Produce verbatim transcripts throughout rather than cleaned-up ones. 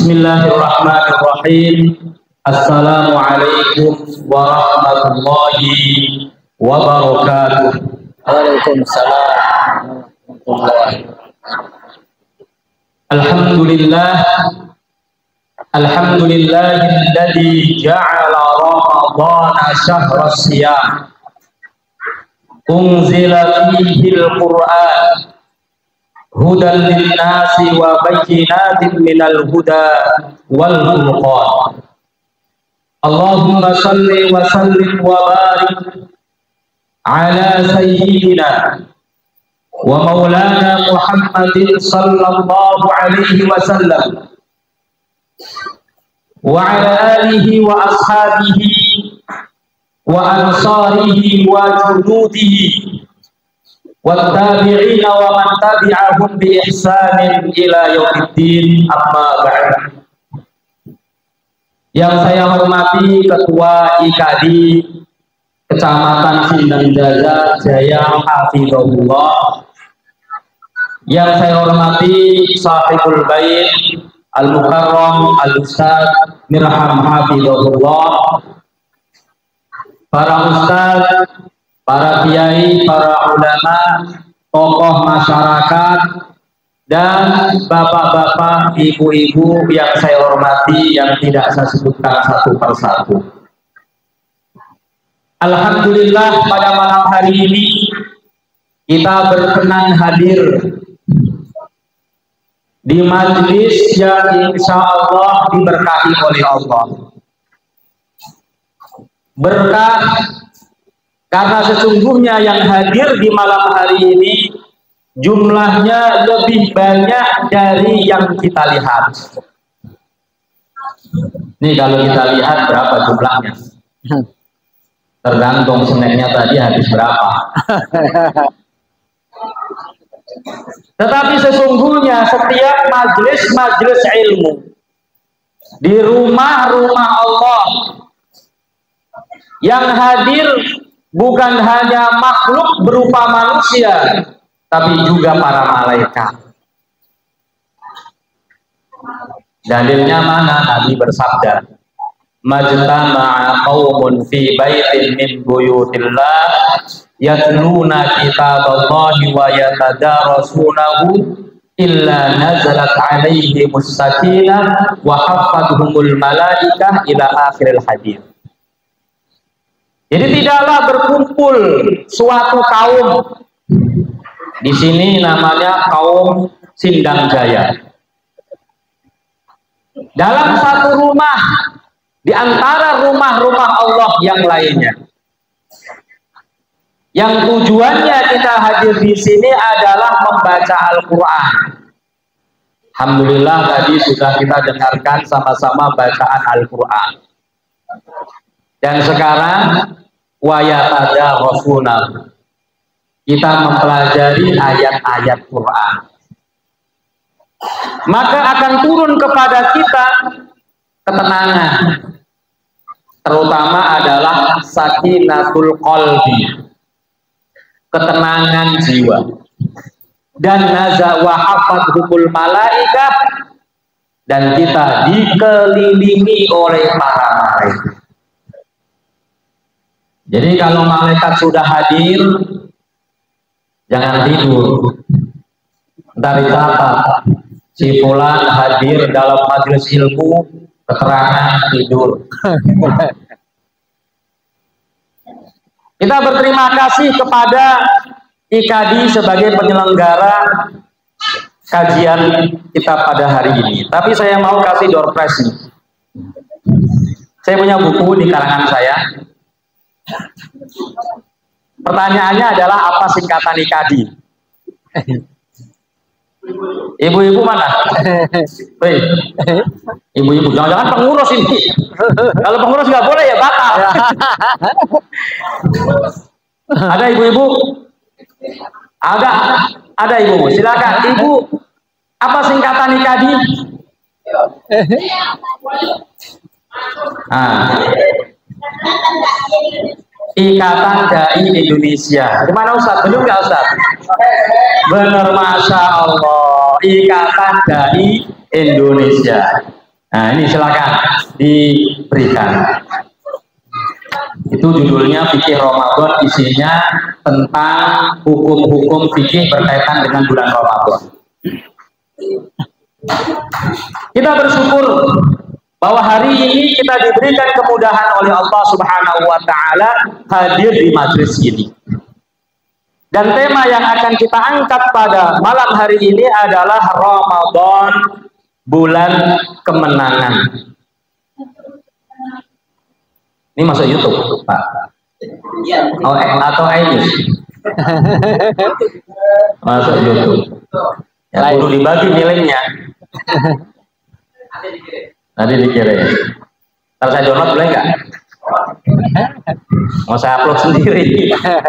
Bismillahirrahmanirrahim. Assalamualaikum warahmatullahi wabarakatuh. Waalaikumsalam warahmatullahi wabarakatuh. Alhamdulillah. Alhamdulillahilladzi ja'ala ramadhana syahra siyam. Unzila fihi al-Qur'an hudan lin-nasi wa bayyinatin minal huda wal furqan. Allahumma salli wa sallim wa barik ala sayyidina wa maulana Muhammadin sallallahu alaihi wasallam wa ala alihi wa ashabihi wa ansarihi wa junudihi wattabi'ina wa man tabi'ahum bi ihsanin ila yaumiddin, amma ba'd. Yang saya hormati Ketua I K A D I Kecamatan Sindang Jaya, Jaya Hafizahullah. Yang saya hormati Sahibul Bait Al-Mukarram Al-Ustaz Mirham Hafizahullah, para ustaz, para kiai, para ulama, tokoh masyarakat, dan bapak-bapak, ibu-ibu yang saya hormati yang tidak saya sebutkan satu persatu. Alhamdulillah, pada malam hari ini kita berkenan hadir di majelis yang insya Allah diberkahi oleh Allah. Berkah karena sesungguhnya yang hadir di malam hari ini jumlahnya lebih banyak dari yang kita lihat. Nih kalau kita lihat berapa jumlahnya? Tergantung snacknya tadi habis berapa. Tetapi sesungguhnya setiap majelis-majelis ilmu di rumah-rumah Allah yang hadir bukan hanya makhluk berupa manusia, tapi juga para malaikat. Dalilnya mana? Nabi bersabda, majtama'a qaumun fi baitin min buyutillah yatluna kitaballahi wa yatadarasunahu illa nazalat alaihimus sakinah wa haffadhumul malaikah ila akhiril hadits. Jadi tidaklah berkumpul suatu kaum, di sini namanya kaum Sindang Jaya, dalam satu rumah di antara rumah-rumah Allah yang lainnya. Yang tujuannya kita hadir di sini adalah membaca Al-Quran. Alhamdulillah tadi sudah kita dengarkan sama-sama bacaan Al-Quran. Dan sekarang wayata rasulullah, kita mempelajari ayat-ayat Quran, maka akan turun kepada kita ketenangan, terutama adalah sakinatul qalbi, ketenangan jiwa, dan naza wa hafadhumul malaikah, dan kita dikelilingi oleh para malaikat. Jadi kalau malaikat sudah hadir, jangan tidur. Dari catat, si fulan hadir dalam majelis ilmu, keterangan tidur. Kita berterima kasih kepada I K A D I sebagai penyelenggara kajian kita pada hari ini. Tapi saya mau kasih door prize nih. Saya punya buku di karangan saya. Pertanyaannya adalah apa singkatan I K A D I? Ibu-ibu mana? Hei, ibu-ibu, jangan-jangan pengurus ini. Kalau pengurus nggak boleh ya batal. Ada ibu-ibu? Ada, ada ibu. Silakan, ibu. Apa singkatan I K A D I? Ah. Ikatan Dai Indonesia. Gimana Ustaz? Belum nggak Ustaz? Benar, Masya Allah. Ikatan Dai Indonesia. Nah ini silakan diberikan. Itu judulnya fikih Ramadan, isinya tentang hukum-hukum fikih berkaitan dengan bulan Ramadan. Kita bersyukur bahwa hari ini kita diberikan kemudahan oleh Allah Subhanahu wa taala hadir di majelis ini. Dan tema yang akan kita angkat pada malam hari ini adalah Ramadan, bulan kemenangan. Ini masuk YouTube, Pak? Oh, atau iNews? Masuk YouTube. Ya, perlu dibagi nilainya. Nanti dikirim. Kalau saya download boleh nggak? Mau saya upload sendiri.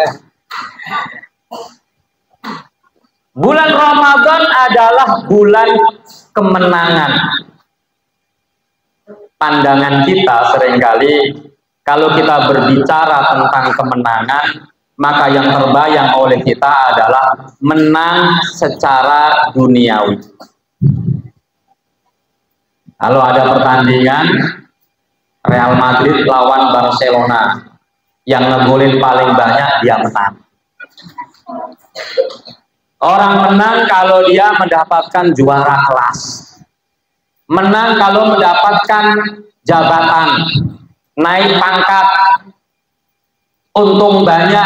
Bulan Ramadan adalah bulan kemenangan. Pandangan kita seringkali kalau kita berbicara tentang kemenangan, maka yang terbayang oleh kita adalah menang secara duniawi. Kalau ada pertandingan Real Madrid lawan Barcelona, yang ngegolin paling banyak dia menang. Orang menang kalau dia mendapatkan juara kelas, menang kalau mendapatkan jabatan, naik pangkat, untung banyak.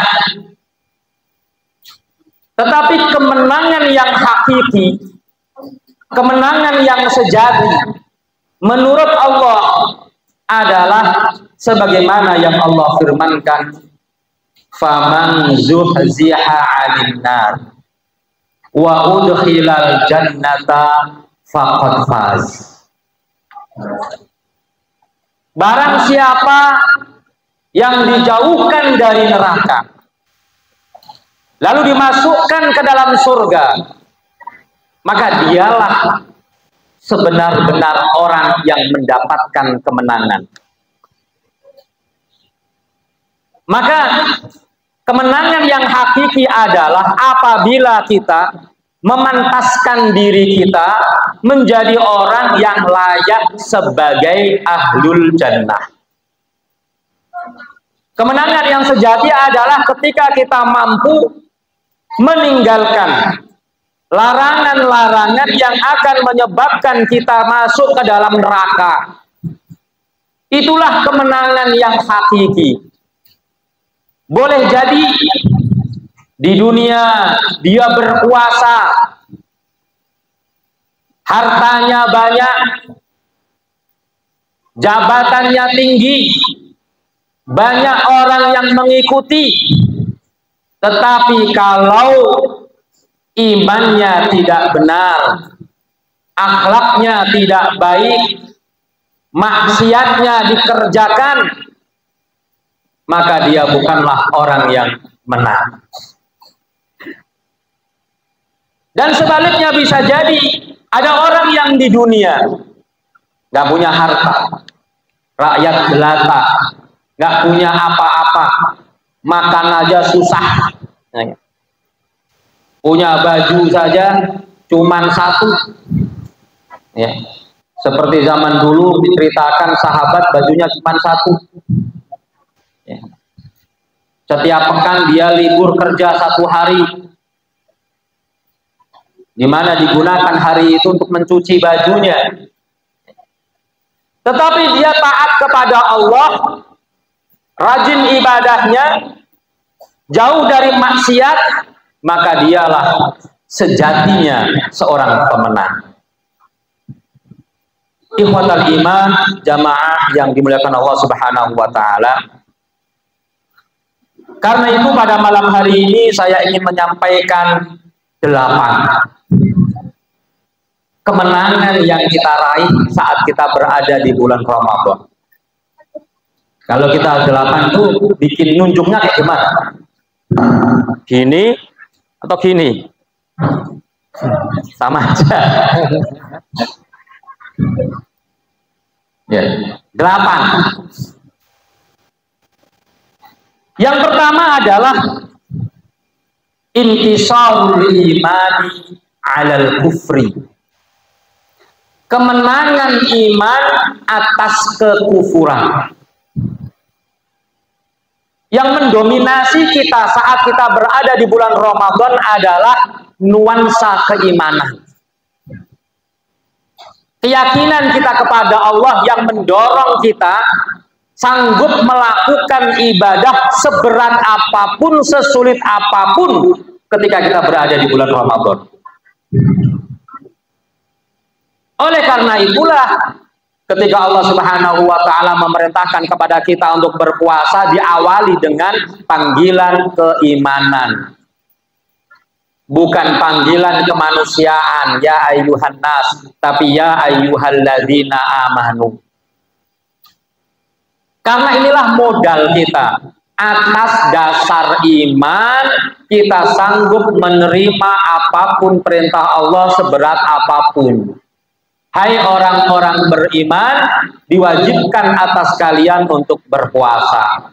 Tetapi kemenangan yang hakiki, kemenangan yang sejati menurut Allah adalah sebagaimana yang Allah firmankan, faman zuhziha 'anil nar wa udkhilal jannata faqad faz. Barang siapa yang dijauhkan dari neraka lalu dimasukkan ke dalam surga, maka dialah sebenar-benar orang yang mendapatkan kemenangan. Maka kemenangan yang hakiki adalah apabila kita memantaskan diri kita menjadi orang yang layak sebagai ahlul jannah. Kemenangan yang sejati adalah ketika kita mampu meninggalkan larangan-larangan yang akan menyebabkan kita masuk ke dalam neraka. Itulah kemenangan yang hakiki. Boleh jadi di dunia dia berkuasa, hartanya banyak, jabatannya tinggi, banyak orang yang mengikuti, tetapi kalau imannya tidak benar, akhlaknya tidak baik, maksiatnya dikerjakan, maka dia bukanlah orang yang menang. Dan sebaliknya bisa jadi ada orang yang di dunia nggak punya harta, rakyat jelata, nggak punya apa-apa, makan aja susah, punya baju saja cuman satu, ya. Seperti zaman dulu diceritakan sahabat bajunya cuman satu, ya. Setiap pekan dia libur kerja satu hari, dimana digunakan hari itu untuk mencuci bajunya. Tetapi dia taat kepada Allah, rajin ibadahnya, jauh dari maksiat, maka dialah sejatinya seorang pemenang. Ikhwatal iman, jamaah yang dimuliakan Allah Subhanahu wa taala. Karena itu pada malam hari ini saya ingin menyampaikan delapan kemenangan yang kita raih saat kita berada di bulan Ramadan. Kalau kita delapan itu bikin nunjuknya kayak gimana? Gini atau gini? Sama aja. Ya, delapan. Yang pertama adalah intisarul imani alal kufri. kemenangan iman atas kekufuran. Yang mendominasi kita saat kita berada di bulan Ramadan adalah nuansa keimanan. Keyakinan kita kepada Allah yang mendorong kita sanggup melakukan ibadah seberat apapun, sesulit apapun ketika kita berada di bulan Ramadan. Oleh karena itulah ketika Allah Subhanahu wa taala memerintahkan kepada kita untuk berpuasa diawali dengan panggilan keimanan. Bukan panggilan kemanusiaan, ya ayyuhan nas, tapi ya ayyuhalladzina amanu. Karena inilah modal kita. Atas dasar iman kita sanggup menerima apapun perintah Allah seberat apapun. Hai orang-orang beriman, diwajibkan atas kalian untuk berpuasa.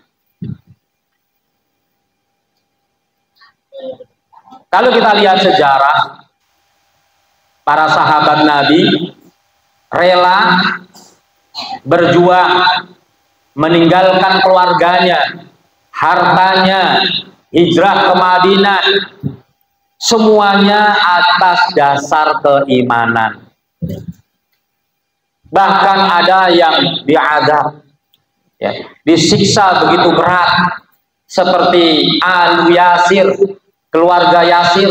Kalau kita lihat sejarah, para sahabat Nabi rela berjuang, meninggalkan keluarganya, hartanya, hijrah ke Madinah, semuanya atas dasar keimanan. Bahkan ada yang diazab, ya, disiksa begitu berat, seperti Alu Yasir, keluarga Yasir.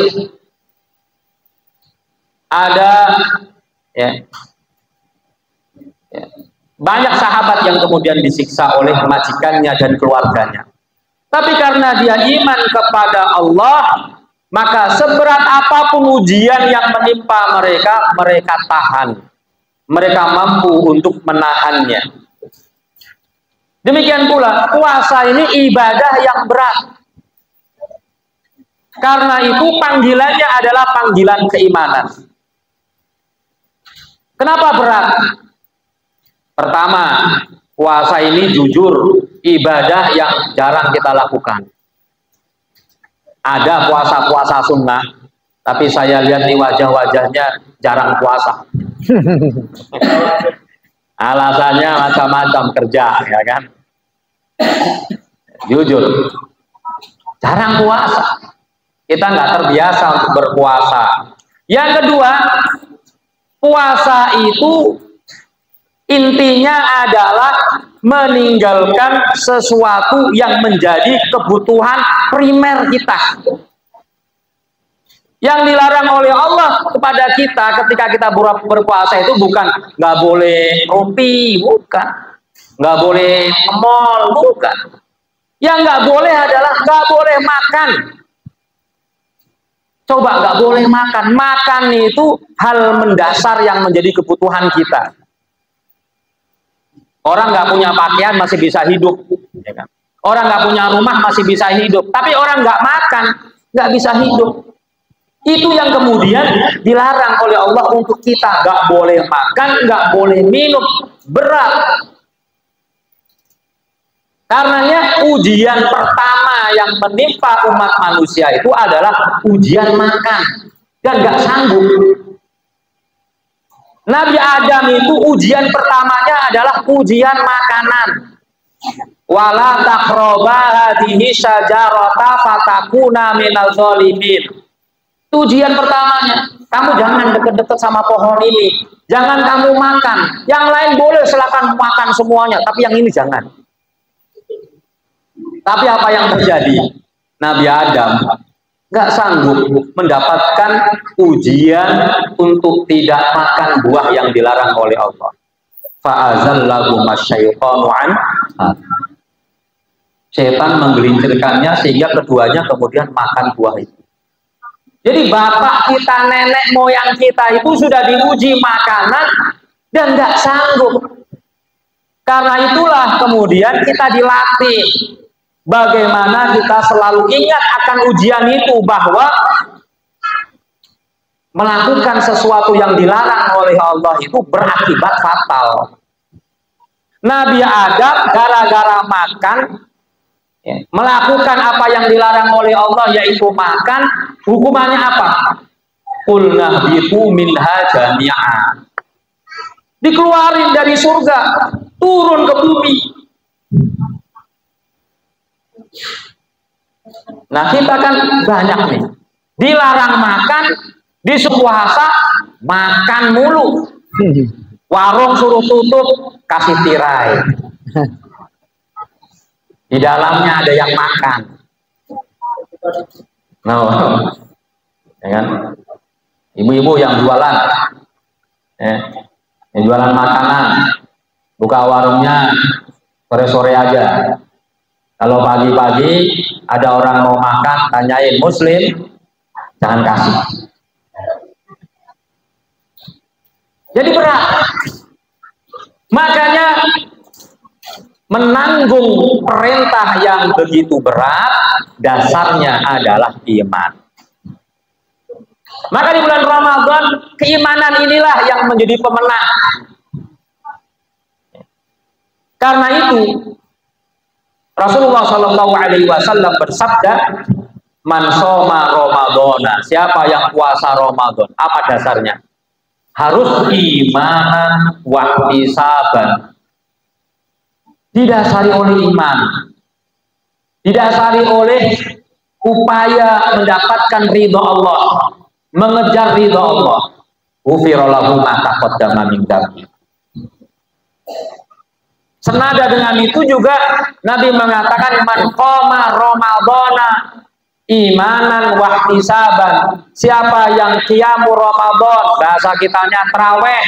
Ada ya, ya, banyak sahabat yang kemudian disiksa oleh majikannya dan keluarganya. Tapi karena dia iman kepada Allah, maka seberat apapun ujian yang menimpa mereka, mereka tahan. Mereka mampu untuk menahannya. Demikian pula puasa ini ibadah yang berat. Karena itu panggilannya adalah panggilan keimanan. Kenapa berat? Pertama, puasa ini jujur ibadah yang jarang kita lakukan. Ada puasa-puasa sunnah, tapi saya lihat di wajah-wajahnya jarang puasa. Alasannya macam-macam, kerja, ya kan? Jujur, jarang puasa. Kita nggak terbiasa untuk berpuasa. Yang kedua, puasa itu intinya adalah meninggalkan sesuatu yang menjadi kebutuhan primer kita. Yang dilarang oleh Allah kepada kita ketika kita berpuasa itu bukan nggak boleh roti, bukan. Nggak boleh ke mall, bukan. Yang nggak boleh adalah nggak boleh makan. Coba nggak boleh makan. Makan itu hal mendasar yang menjadi kebutuhan kita. Orang nggak punya pakaian masih bisa hidup. Ya kan? Orang nggak punya rumah masih bisa hidup. Tapi orang nggak makan, nggak bisa hidup. Itu yang kemudian dilarang oleh Allah untuk kita. Nggak boleh makan, nggak boleh minum. Berat. Karenanya ujian pertama yang menimpa umat manusia itu adalah ujian makan. Dan nggak sanggup. Nabi Adam itu ujian pertamanya adalah ujian makanan. Wala taqraba hadhihi syajarata fatakuna minal zalimin. Ujian pertamanya, kamu jangan deket-deket sama pohon ini. Jangan kamu makan. Yang lain boleh silakan makan semuanya, tapi yang ini jangan. Tapi apa yang terjadi? Nabi Adam nggak sanggup mendapatkan ujian untuk tidak makan buah yang dilarang oleh Allah. Fa'azallahu masyaitanu an. Setan menggelincirkannya sehingga keduanya kemudian makan buah itu. Jadi bapak kita, nenek moyang kita itu sudah diuji makanan dan nggak sanggup. Karena itulah kemudian kita dilatih bagaimana kita selalu ingat akan ujian itu, bahwa melakukan sesuatu yang dilarang oleh Allah itu berakibat fatal. Nabi Adam gara-gara makan, ya, melakukan apa yang dilarang oleh Allah yaitu makan, hukumannya apa? Qulna bitu minha jami'a. dikeluarin dari surga, turun ke bumi. Nah, kita kan banyak nih, dilarang makan, disuruh puasa, makan mulu. Warung suruh tutup, kasih tirai. Di dalamnya ada yang makan. No. Ya kan? Ibu-ibu yang jualan, ya, yang jualan makanan, buka warungnya sore-sore aja. Kalau pagi-pagi ada orang mau makan, tanyain Muslim, jangan kasih. Jadi berat. Makanya menanggung perintah yang begitu berat, dasarnya adalah iman. Maka di bulan Ramadan, keimanan inilah yang menjadi pemenang. Karena itu Rasulullah Shallallahu Alaihi Wasallam bersabda, "Man soma Ramadana." Siapa yang puasa Ramadan? Apa dasarnya? Harus imanan wahtisaban. Didasari oleh iman, didasari oleh upaya mendapatkan ridho Allah, mengejar ridho Allah. Ghufira lahu ma taqaddama min dzambi. Senada dengan itu juga Nabi mengatakan, man qoma Ramadana imanan wahtisaban. Siapa yang qiyamul Ramadan, bahasa kitanya tarawih,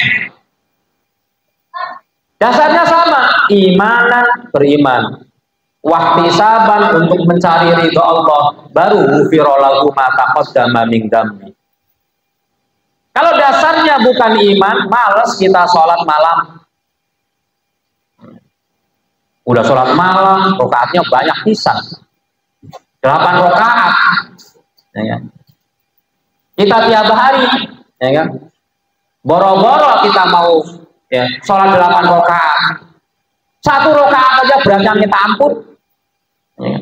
dasarnya sama, imanan, beriman, wahtisaban, untuk mencari ridho Allah, baru ghufira lahu ma taqaddama min dzambi. Kalau dasarnya bukan iman, males kita sholat malam. Udah sholat malam, rakaatnya banyak pisan, delapan rakaat, ya kan? Kita tiap hari, ya kan? Boro-boro kita mau ya sholat delapan rakaat, satu rakaat aja beratnya kita ampun. Ya.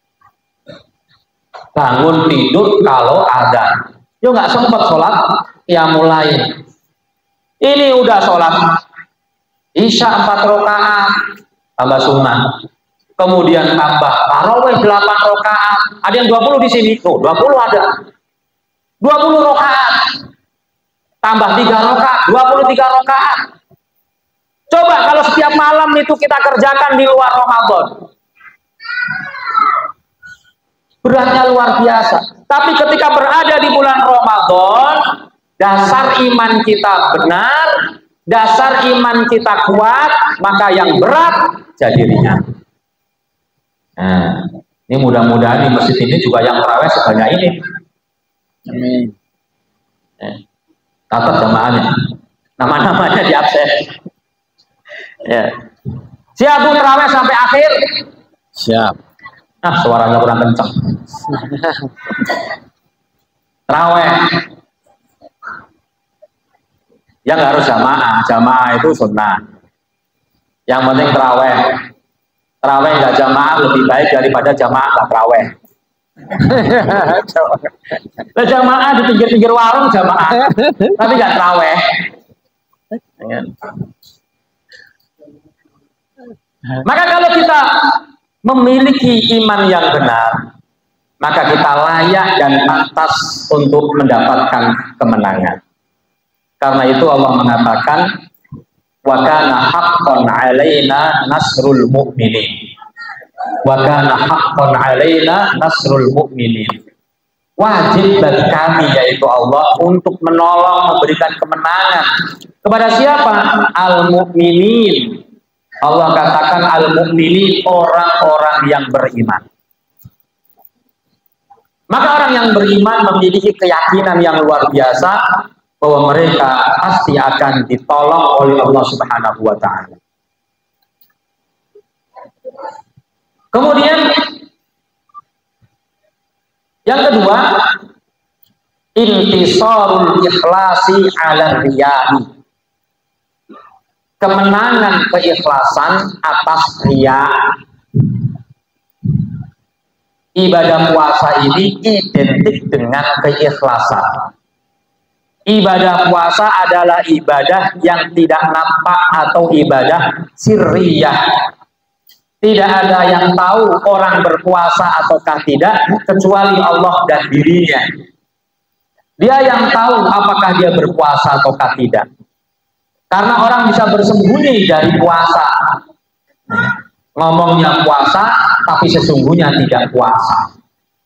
Bangun tidur kalau ada, yo nggak sempat sholat ya mulai. Ini udah sholat isya empat rakaat, tambah sunnah, kemudian tambah tarawih delapan rakaat, ada yang dua puluh di sini, tuh dua puluh ada, dua puluh rakaat, tambah tiga rakaat, dua puluh tiga rakaat. Coba kalau setiap malam itu kita kerjakan di luar Ramadan, beratnya luar biasa. Tapi ketika berada di bulan Ramadan, dasar iman kita benar, dasar iman kita kuat, maka yang berat jadi ringan. Nah, ini mudah-mudahan di masjid ini juga yang tarawih sebanyak ini. Amin. Ya. Catat jamaahnya, nama-namanya di absen. Ya. Siap bu tarawih sampai akhir? Siap. Ah, suaranya kurang kencang. Tarawih yang harus jamaah, jamaah itu sunnah. Yang penting tarawih. Tarawih nggak jamaah lebih baik daripada jamaah nggak tarawih. Nah, jamaah di pinggir-pinggir warung jamaah, tapi nggak tarawih. Maka kalau kita memiliki iman yang benar, maka kita layak dan pantas untuk mendapatkan kemenangan. Karena itu Allah mengatakan, wa kana haqqan 'alaina nasrul mu'minin. Wa kana haqqan 'alaina nasrul mu'minin. Wajib bagi kami, yaitu Allah, untuk menolong, memberikan kemenangan kepada siapa? Al-mu'minin. Allah katakan al-mu'minin, orang-orang yang beriman. Maka orang yang beriman memiliki keyakinan yang luar biasa bahwa mereka pasti akan ditolong oleh Allah Subhanahu wa Ta'ala. Kemudian yang kedua, intisarul ikhlasi ala riya'i. Kemenangan keikhlasan atas riya. Ibadah puasa ini identik dengan keikhlasan. Ibadah puasa adalah ibadah yang tidak nampak atau ibadah sirriyah. Tidak ada yang tahu orang berpuasa ataukah tidak kecuali Allah dan dirinya. Dia yang tahu apakah dia berpuasa ataukah tidak. Karena orang bisa bersembunyi dari puasa. Ngomongnya puasa tapi sesungguhnya tidak puasa.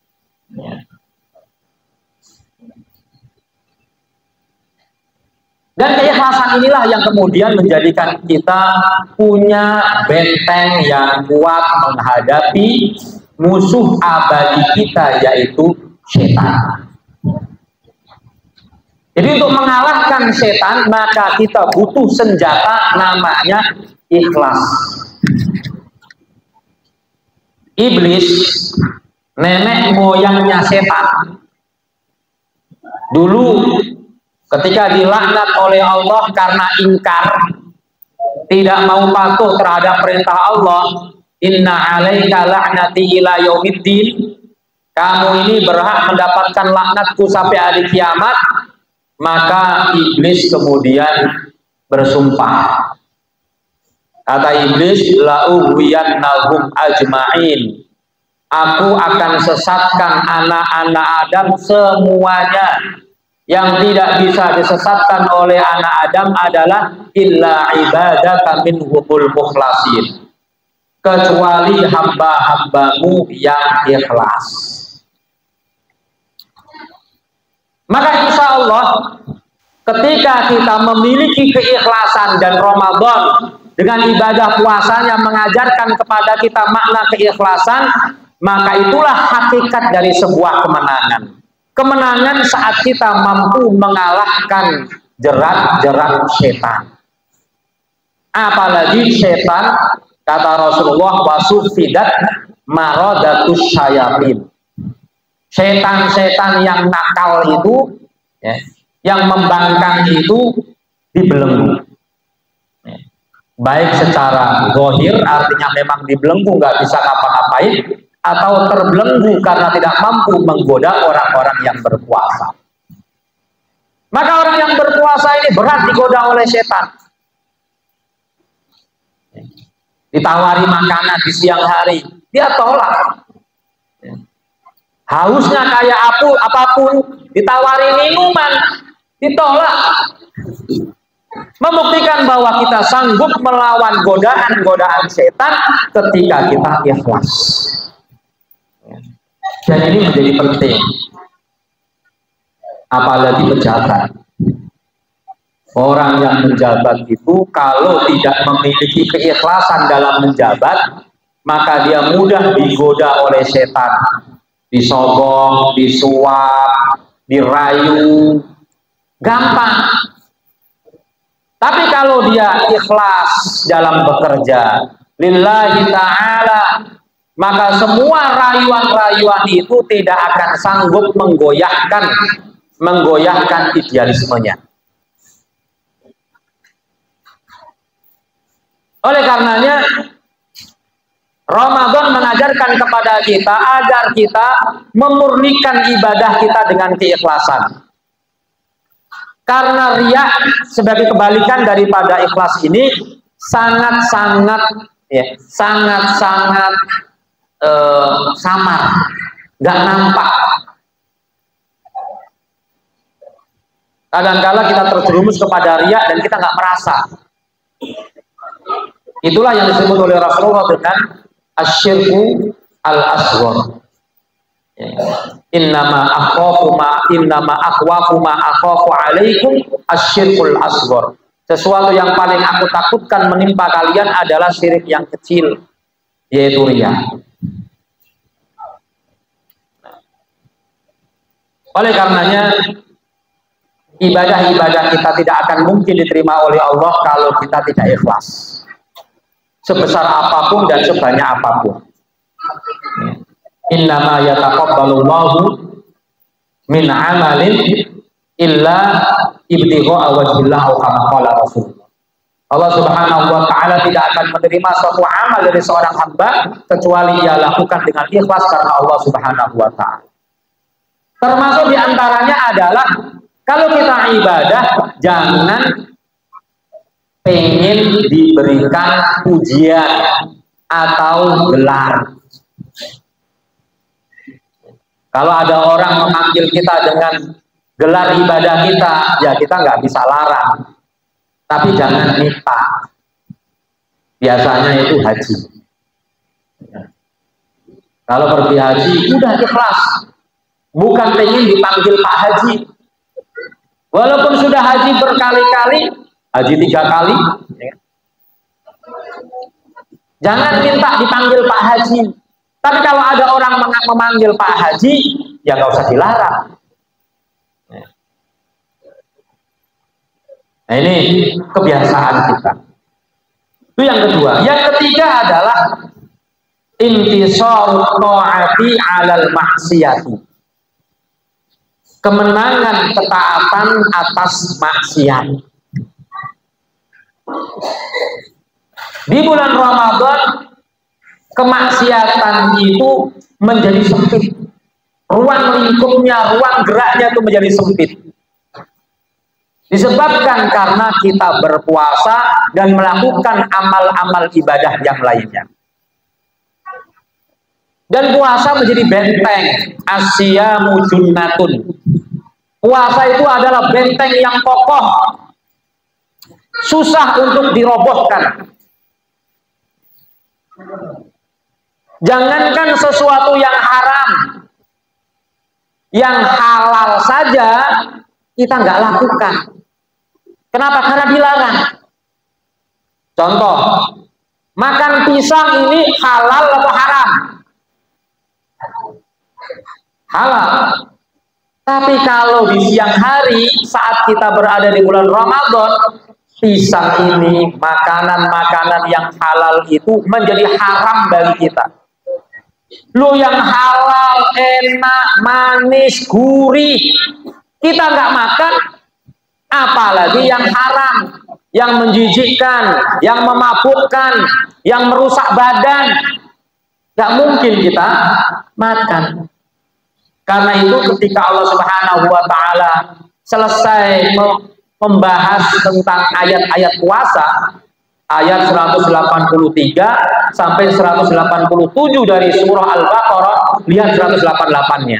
Dan keikhlasan inilah yang kemudian menjadikan kita punya benteng yang kuat menghadapi musuh abadi kita, yaitu setan. Jadi untuk mengalahkan setan maka kita butuh senjata namanya ikhlas. Iblis, nenek moyangnya setan, dulu ketika dilaknat oleh Allah karena ingkar, tidak mau patuh terhadap perintah Allah, inna alaika la'nati ila yaumiddin, kamu ini berhak mendapatkan laknatku sampai hari kiamat. Maka iblis kemudian bersumpah, kata iblis, la'ughwiyannahum ajma'in, aku akan sesatkan anak-anak Adam semuanya. Yang tidak bisa disesatkan oleh anak Adam adalah illa ibadaka minhumul mukhlasin, kecuali hamba-hambamu yang ikhlas. Maka insya Allah ketika kita memiliki keikhlasan dan Ramadan dengan ibadah puasanya mengajarkan kepada kita makna keikhlasan, maka itulah hakikat dari sebuah kemenangan. Kemenangan saat kita mampu mengalahkan jerat-jerat setan. Apalagi setan, kata Rasulullah, wasufidat maradatus syayatin. Setan-setan yang nakal itu, ya, yang membangkang itu dibelenggu. Ya. Baik secara zahir, artinya memang dibelenggu, nggak bisa ngapa-ngapain, atau terbelenggu karena tidak mampu menggoda orang-orang yang berpuasa. Maka orang yang berpuasa ini berat digoda oleh setan. Ditawari makanan di siang hari, dia tolak. Hausnya kayak apa, apapun, ditawari minuman, ditolak. Membuktikan bahwa kita sanggup melawan godaan-godaan setan ketika kita ikhlas. Dan ini menjadi penting, apalagi pejabat. Orang yang menjabat itu kalau tidak memiliki keikhlasan dalam menjabat, maka dia mudah digoda oleh setan, disogok, disuap, dirayu, gampang. Tapi kalau dia ikhlas dalam bekerja lillahi ta'ala, maka semua rayuan-rayuan itu tidak akan sanggup menggoyahkan menggoyahkan idealismenya. Oleh karenanya Ramadan mengajarkan kepada kita agar kita memurnikan ibadah kita dengan keikhlasan. Karena riya sebagai kebalikan daripada ikhlas ini sangat-sangat ya, sangat-sangat Uh, samar, nggak nampak. Kadang-kala kita terjerumus kepada riya dan kita nggak merasa. Itulah yang disebut oleh Rasulullah dengan asyirku al-asghar. Innama akhafu ma innama akhwafu ma akhafu alaikum asyirkul asghar. Sesuatu yang paling aku takutkan menimpa kalian adalah syirik yang kecil, yaitu riya. Oleh karenanya ibadah-ibadah kita tidak akan mungkin diterima oleh Allah kalau kita tidak ikhlas, sebesar apapun dan sebanyak apapun. Innama yataqabbalullahu min amalin illa ibtigha'a wajhillah kama qala Rasulullah. Allah Subhanahu wa taala tidak akan menerima suatu amal dari seorang hamba kecuali ia lakukan dengan ikhlas karena Allah Subhanahu wa taala. Termasuk diantaranya adalah Kalau kita ibadah, jangan pengen diberikan pujian atau gelar. Kalau ada orang memanggil kita dengan gelar ibadah kita, ya kita nggak bisa larang. Tapi jangan minta. Biasanya itu haji. Kalau pergi haji, udah ikhlas. Bukan pengen dipanggil Pak Haji. Walaupun sudah haji berkali-kali, haji tiga kali, jangan minta dipanggil Pak Haji. Tapi kalau ada orang memanggil Pak Haji, ya nggak usah dilarang. Nah, ini kebiasaan kita. Itu yang kedua. Yang ketiga adalah intisarut ta'ati 'alal maksiyati. Kemenangan ketaatan atas maksiat. Di bulan Ramadan, kemaksiatan itu menjadi sempit. Ruang lingkupnya, ruang geraknya itu menjadi sempit. Disebabkan karena kita berpuasa dan melakukan amal-amal ibadah yang lainnya. Dan puasa menjadi benteng. Asyamu junnatun. Puasa itu adalah benteng yang kokoh, susah untuk dirobohkan. Jangankan sesuatu yang haram, yang halal saja kita nggak lakukan. Kenapa? Karena dilarang. Contoh, makan pisang ini halal atau haram? Halal. Tapi kalau di siang hari saat kita berada di bulan Ramadan, pisang ini, makanan-makanan yang halal itu menjadi haram bagi kita. Lo yang halal, enak, manis, gurih, kita nggak makan, apalagi yang haram, yang menjijikkan, yang memabukkan, yang merusak badan, nggak mungkin kita makan. Karena itu ketika Allah Subhanahu wa Ta'ala selesai membahas tentang ayat-ayat puasa, ayat seratus delapan puluh tiga sampai seratus delapan puluh tujuh dari surah Al-Baqarah, lihat seratus delapan puluh delapan-nya.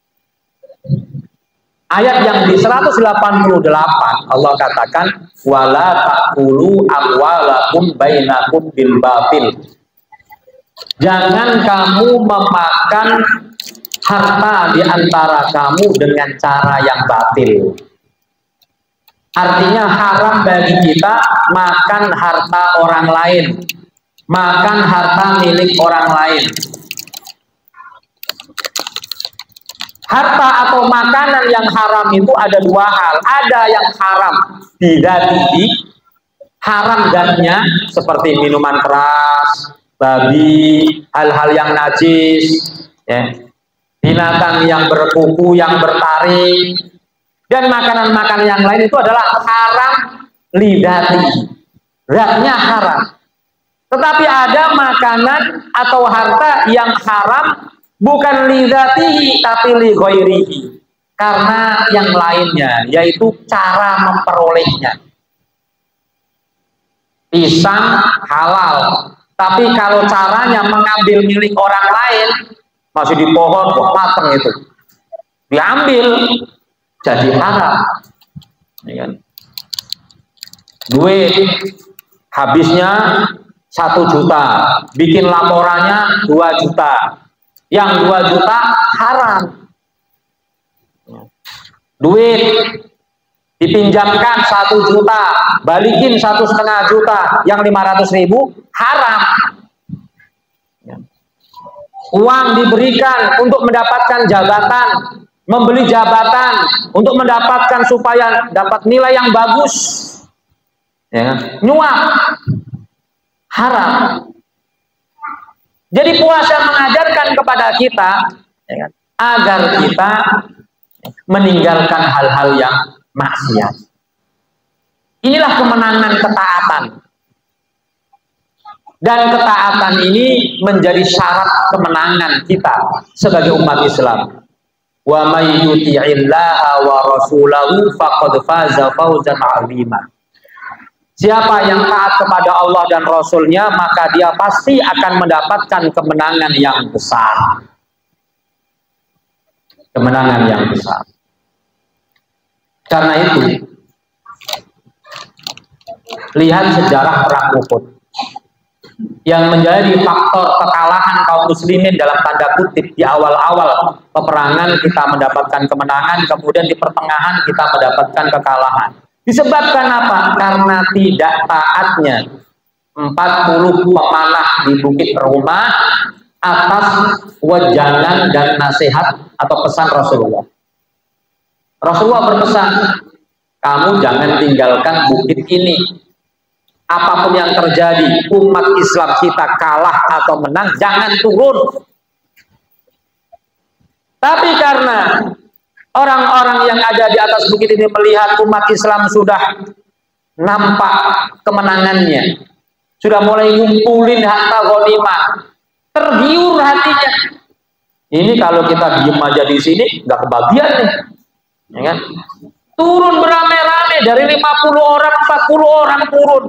Ayat yang di seratus delapan puluh delapan Allah katakan, wala ta'kulu amwalakum bainakum bil batil. Jangan kamu memakan harta di antara kamu dengan cara yang batil. Artinya haram bagi kita makan harta orang lain, makan harta milik orang lain. Harta atau makanan yang haram itu ada dua hal. Ada yang haram bidatihi, haram zatnya seperti minuman keras, babi, hal-hal yang najis, ya. Binatang yang berkuku, yang bertaring, dan makanan-makanan yang lain itu adalah haram lidati, zatnya haram. Tetapi ada makanan atau harta yang haram bukan lidatihi tapi li ghairihi, karena yang lainnya, yaitu cara memperolehnya. Pisang halal, tapi kalau caranya mengambil milik orang lain, masih di pohon kok mateng itu, diambil jadi haram, ya kan? Duit habisnya satu juta, bikin laporannya dua juta, yang dua juta haram. Duit dipinjamkan satu juta, balikin satu setengah juta, yang lima ratus ribu haram. Uang diberikan untuk mendapatkan jabatan, membeli jabatan, untuk mendapatkan supaya dapat nilai yang bagus, ya, nyuap, haram. Jadi puasa mengajarkan kepada kita, ya, agar kita meninggalkan hal-hal yang maksiat. Inilah kemenangan ketaatan. Dan ketaatan ini menjadi syarat kemenangan kita sebagai umat Islam. Wa may yuti'illaha wa rasulahu faqad faza fawzan 'azima. Siapa yang taat kepada Allah dan Rasulnya, maka dia pasti akan mendapatkan kemenangan yang besar. Kemenangan yang besar. Karena itu, lihat sejarah perang Uhud. Yang menjadi faktor kekalahan kaum muslimin dalam tanda kutip di awal-awal peperangan kita mendapatkan kemenangan, kemudian di pertengahan kita mendapatkan kekalahan. Disebabkan apa? Karena tidak taatnya empat puluh pemanah di Bukit Rumah atas wejangan dan nasihat atau pesan Rasulullah. Rasulullah berpesan, kamu jangan tinggalkan bukit ini. Apapun yang terjadi, umat Islam kita kalah atau menang, jangan turun. Tapi karena orang-orang yang ada di atas bukit ini melihat umat Islam sudah nampak kemenangannya, sudah mulai ngumpulin harta ghanimah, tergiur hatinya. Ini kalau kita diem aja di sini, nggak kebagian nih, ya kan? Turun beramai-ramai dari lima puluh orang, empat puluh orang turun.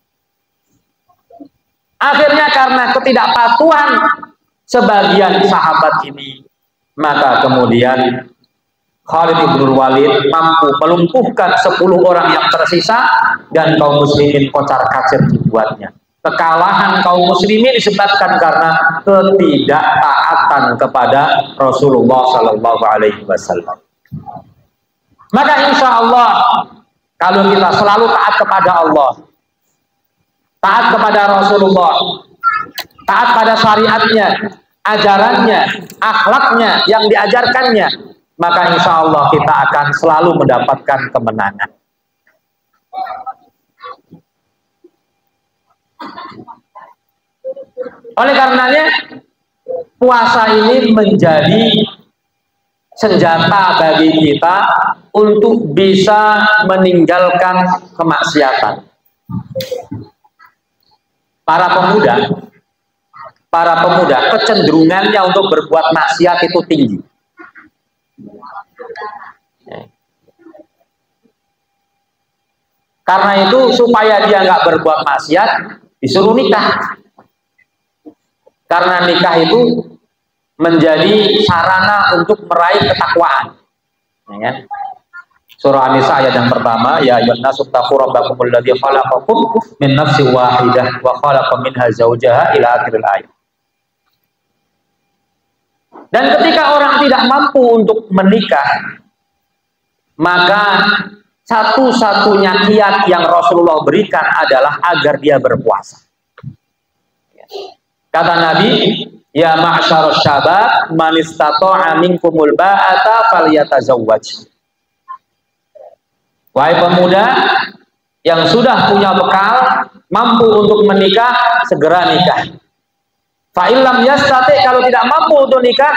Akhirnya karena ketidakpatuhan sebagian sahabat ini, maka kemudian Khalid bin Walid mampu melumpuhkan sepuluh orang yang tersisa dan kaum muslimin kocar-kacir dibuatnya. Kekalahan kaum muslimin disebabkan karena ketidaktaatan kepada Rasulullah Sallallahu Alaihi Wasallam. Maka insya Allah kalau kita selalu taat kepada Allah, taat kepada Rasulullah, taat pada syariatnya, ajarannya, akhlaknya yang diajarkannya, maka insya Allah kita akan selalu mendapatkan kemenangan. Oleh karenanya puasa ini menjadi senjata bagi kita untuk bisa meninggalkan kemaksiatan. Para pemuda, para pemuda kecenderungannya untuk berbuat maksiat itu tinggi. Karena itu supaya dia nggak berbuat maksiat, disuruh nikah. Karena nikah itu menjadi sarana untuk meraih ketakwaan. Ya. Surah An-Nisa ayat yang pertama, ya ayyuhan nasu taqu rabbakumul ladzi khalaqakum min nafsin wahidah wa khalaqa minha zawjaha ila akhiril ayat. Dan ketika orang tidak mampu untuk menikah, maka satu-satunya kiat yang Rasulullah berikan adalah agar dia berpuasa. Kata Nabi, ya ma'syarus syabab man istata'a minkumul ba'ata falyatazawwaj. Wahai pemuda yang sudah punya bekal, mampu untuk menikah, segera nikah. Fa'ilam yastati, kalau tidak mampu untuk nikah,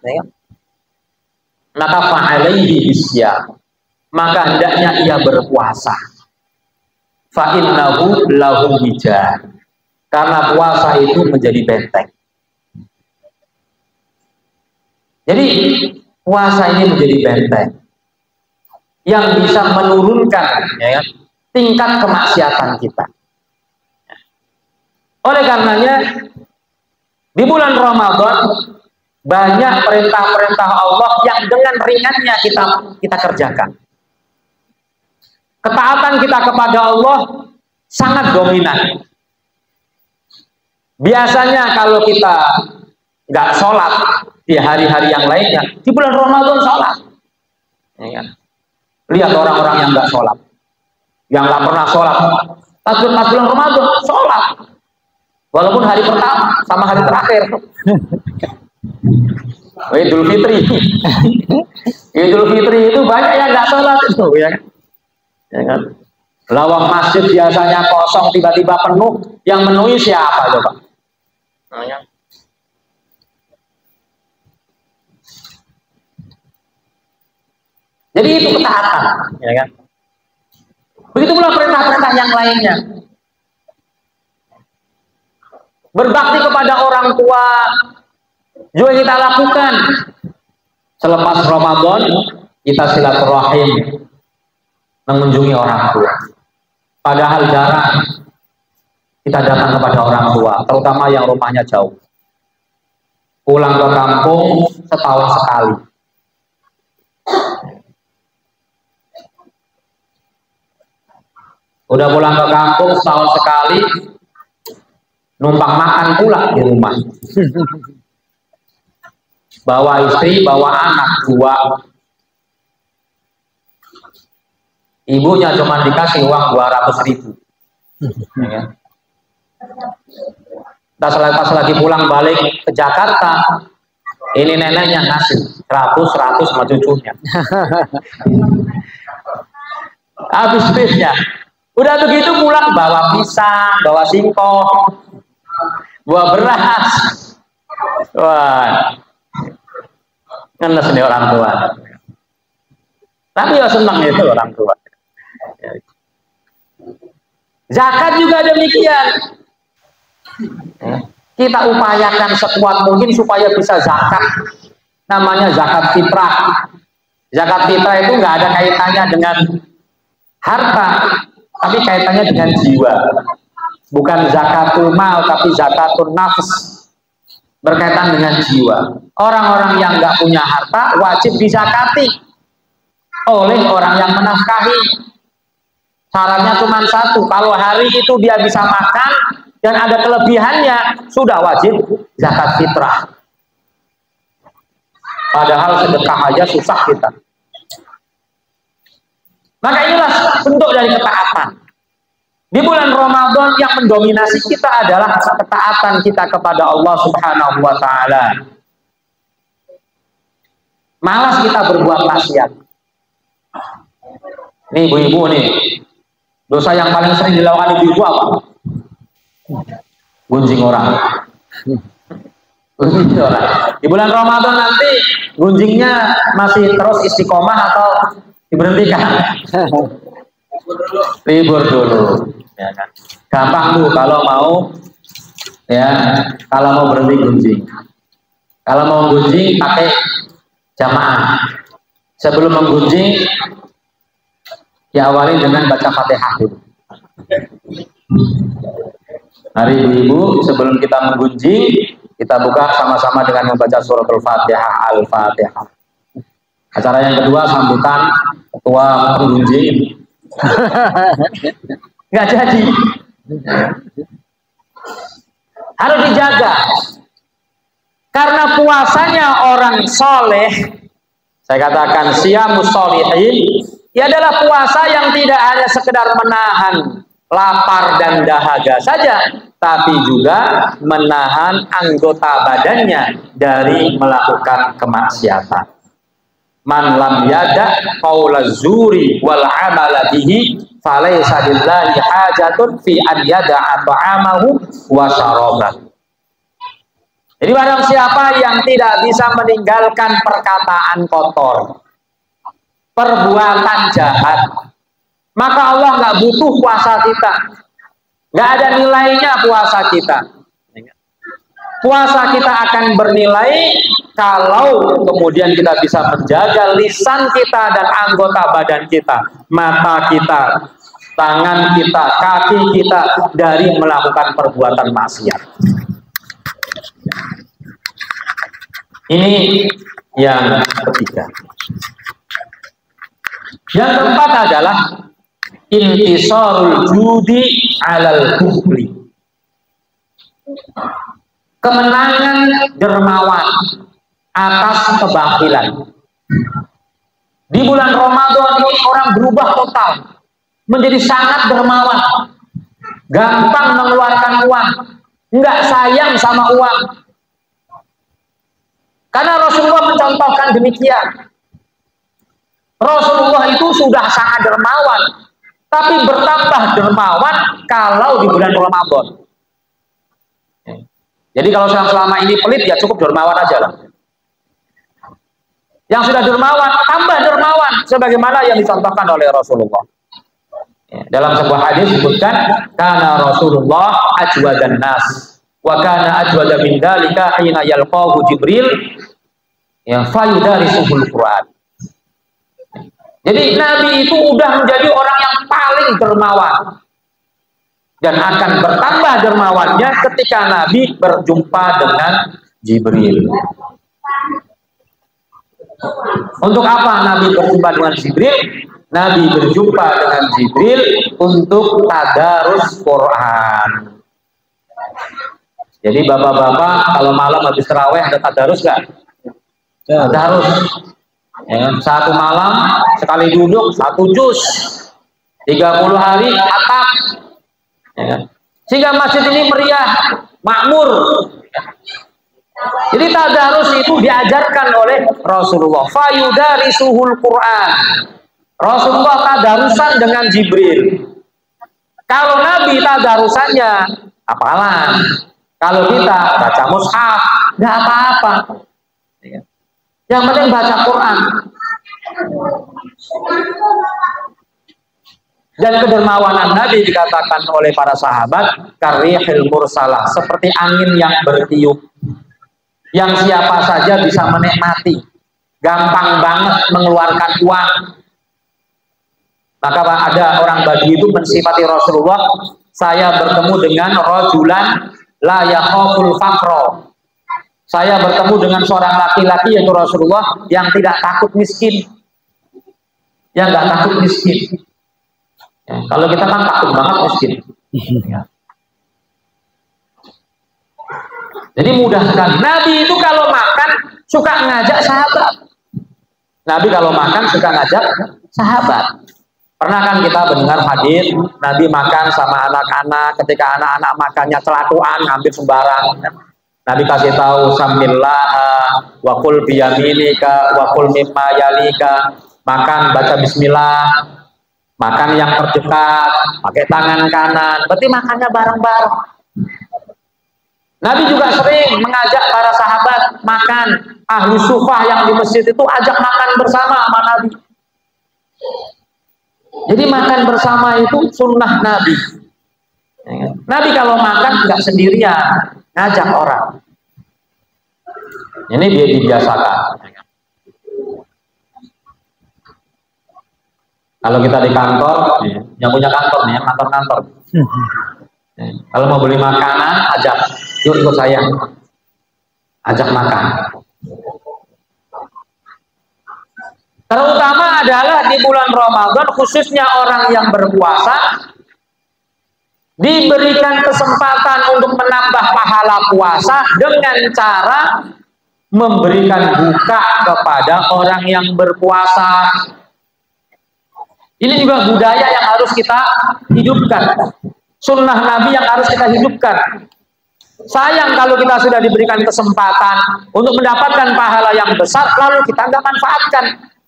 maka fa'alaihi bisyam, maka hendaknya ia berpuasa. Fa'innahu lahu wijah, karena puasa itu menjadi benteng. Jadi puasa ini menjadi benteng yang bisa menurunkan ya, tingkat kemaksiatan kita. Oleh karenanya di bulan Ramadan banyak perintah-perintah Allah yang dengan ringannya kita kita kerjakan. Ketaatan kita kepada Allah sangat dominan. Biasanya kalau kita nggak sholat di hari-hari yang lainnya, di bulan Ramadan sholat. Ya, lihat orang-orang yang nggak sholat, yang nggak pernah sholat, pas bulan Ramadan sholat, walaupun hari pertama sama hari terakhir. Idul Fitri, Idul Fitri itu banyak yang nggak sholat itu, ya kan? Ya kan? Lawang masjid biasanya kosong, tiba-tiba penuh, yang menuhi siapa coba? Ya. Jadi itu ketaatan, ya kan? Begitu pula perintah-perintah yang lainnya. Berbakti kepada orang tua juga kita lakukan. Selepas Ramadan kita silaturahim mengunjungi orang tua. Padahal jarang kita datang kepada orang tua, terutama yang rumahnya jauh. Pulang ke kampung setahun sekali. Udah pulang ke kampung setahun sekali, numpang makan pula di rumah. Bawa istri, bawa anak dua. Ibunya cuma dikasih uang dua ratus ribu. Ya. Pas lagi pulang balik ke Jakarta, ini neneknya ngasih seratus seratus sama cucunya. Habis bisnya. Udah begitu pulang bawa pisang, bawa singkong, bawa beras. Wah, ngenes nih orang tua. Tapi ya senang itu orang tua. Zakat juga demikian. Kita upayakan sekuat mungkin supaya bisa zakat. Namanya zakat fitrah. Zakat fitrah itu nggak ada kaitannya dengan harta, tapi kaitannya dengan jiwa. Bukan zakatul mal, tapi zakatul nafs. Berkaitan dengan jiwa. Orang-orang yang nggak punya harta wajib dizakati oleh orang yang menafkahi. Syaratnya cuma satu, kalau hari itu dia bisa makan dan ada kelebihannya, sudah wajib zakat fitrah. Padahal sedekah aja susah kita. Maka inilah bentuk dari ketaatan. Di bulan Ramadan yang mendominasi kita adalah ketaatan kita kepada Allah Subhanahu wa Ta'ala. Malas kita berbuat maksiat. Nih ibu-ibu nih, dosa yang paling sering dilakukan ibu-ibu apa? Gunjing orang. Gunjing orang. Di bulan Ramadan nanti gunjingnya masih terus istiqomah atau diberhentikan? Libur dulu. Ya kan? Gampang tuh kalau mau, ya kalau mau berhenti gunjing. Kalau mau gunjing pakai jamaah. Sebelum menggunjing, ya awali dengan baca Fatihah dulu. Hari ibu-ibu sebelum kita menggunjing, kita buka sama-sama dengan membaca suratul Fatihah, Al-Fatihah. Acara yang kedua sambutan ketua penggunjing. Nggak jadi. Harus dijaga. Karena puasanya orang soleh, saya katakan siyamus sholihin, ia adalah puasa yang tidak hanya sekedar menahan lapar dan dahaga saja, tapi juga menahan anggota badannya dari melakukan kemaksiatan. Man lam yada qaula zuri wal amala bihi falaysa lillahi hajatun fi an yada'a ta'amahu wa syarabahu. Jadi barang siapa yang tidak bisa meninggalkan perkataan kotor, perbuatan jahat, maka Allah nggak butuh puasa kita, nggak ada nilainya puasa kita. Puasa kita akan bernilai kalau kemudian kita bisa menjaga lisan kita dan anggota badan kita, mata kita, tangan kita, kaki kita dari melakukan perbuatan maksiat. Ini yang ketiga. Yang keempat adalah intisarul judi alal bukli. Kemenangan dermawan atas kebakilan. Di bulan Ramadan ini orang berubah total, menjadi sangat dermawan, gampang mengeluarkan uang, nggak sayang sama uang. Karena Rasulullah mencontohkan demikian. Rasulullah itu sudah sangat dermawan, tapi bertambah dermawan kalau di bulan Ramadan. Jadi kalau yang selama ini pelit, ya cukup dermawan aja lah. Yang sudah dermawan, tambah dermawan, sebagaimana yang dicontohkan oleh Rasulullah. Dalam sebuah hadis disebutkan, karena Rasulullah ajwadan nas, wa kana ajwada min dalika hina yalqahu Jibril, Ya, fayudarisuhul Quran. Jadi Nabi itu udah menjadi orang yang paling dermawan dan akan bertambah dermawannya ketika Nabi berjumpa dengan Jibril. Untuk apa Nabi berjumpa dengan Jibril? Nabi berjumpa dengan Jibril untuk tadarus Quran. Jadi bapak-bapak kalau malam habis tarawih ada tadarus nggak? Tadarus. Ya, satu malam sekali duduk satu juz, tiga puluh hari khatam. Ya. Sehingga masjid ini meriah, makmur. Jadi tadarus itu diajarkan oleh Rasulullah. Fayudarisuhul Quran. Rasulullah tadarusan dengan Jibril. Kalau Nabi tadarusannya hafalan. Kalau kita baca mushaf, nggak apa-apa. Yang penting baca Quran. Dan kedermawanan Nabi dikatakan oleh para sahabat karihil mursalah, seperti angin yang bertiup, yang siapa saja bisa menikmati, gampang banget mengeluarkan uang. Maka ada orang Badui itu mensifati Rasulullah, saya bertemu dengan rajulan la yakhaful faqra. Saya bertemu dengan seorang laki-laki yaitu Rasulullah yang tidak takut miskin, yang nggak takut miskin. Ya, kalau kita kan takut banget miskin. Ya. Jadi mudah sekali. Nabi itu kalau makan suka ngajak sahabat. Nabi kalau makan suka ngajak sahabat. Pernah kan kita mendengar hadis Nabi makan sama anak-anak, ketika anak-anak makannya celatuan, ngambil sembarang. Nabi kasih tahu sambillah wa qul biyaminika wa qul mimma yalika. Makan baca bismillah. Makan yang terdekat, pakai tangan kanan. Berarti makannya bareng-bareng. Nabi juga sering mengajak para sahabat makan. Ahli sufah yang di masjid itu ajak makan bersama sama Nabi. Jadi makan bersama itu sunnah Nabi. Nabi kalau makan nggak sendirian, ngajak orang. Ini dia dibiasakan. Kalau kita di kantor, yang punya kantor nih, kantor-kantor. Kalau mau beli makanan, ajak, yuk ikut saya, ajak makan. Terutama adalah di bulan Ramadan, khususnya orang yang berpuasa, diberikan kesempatan untuk menambah pahala puasa dengan cara memberikan buka kepada orang yang berpuasa. Ini juga budaya yang harus kita hidupkan, sunnah Nabi yang harus kita hidupkan. Sayang kalau kita sudah diberikan kesempatan untuk mendapatkan pahala yang besar, lalu kita nggak manfaatkan.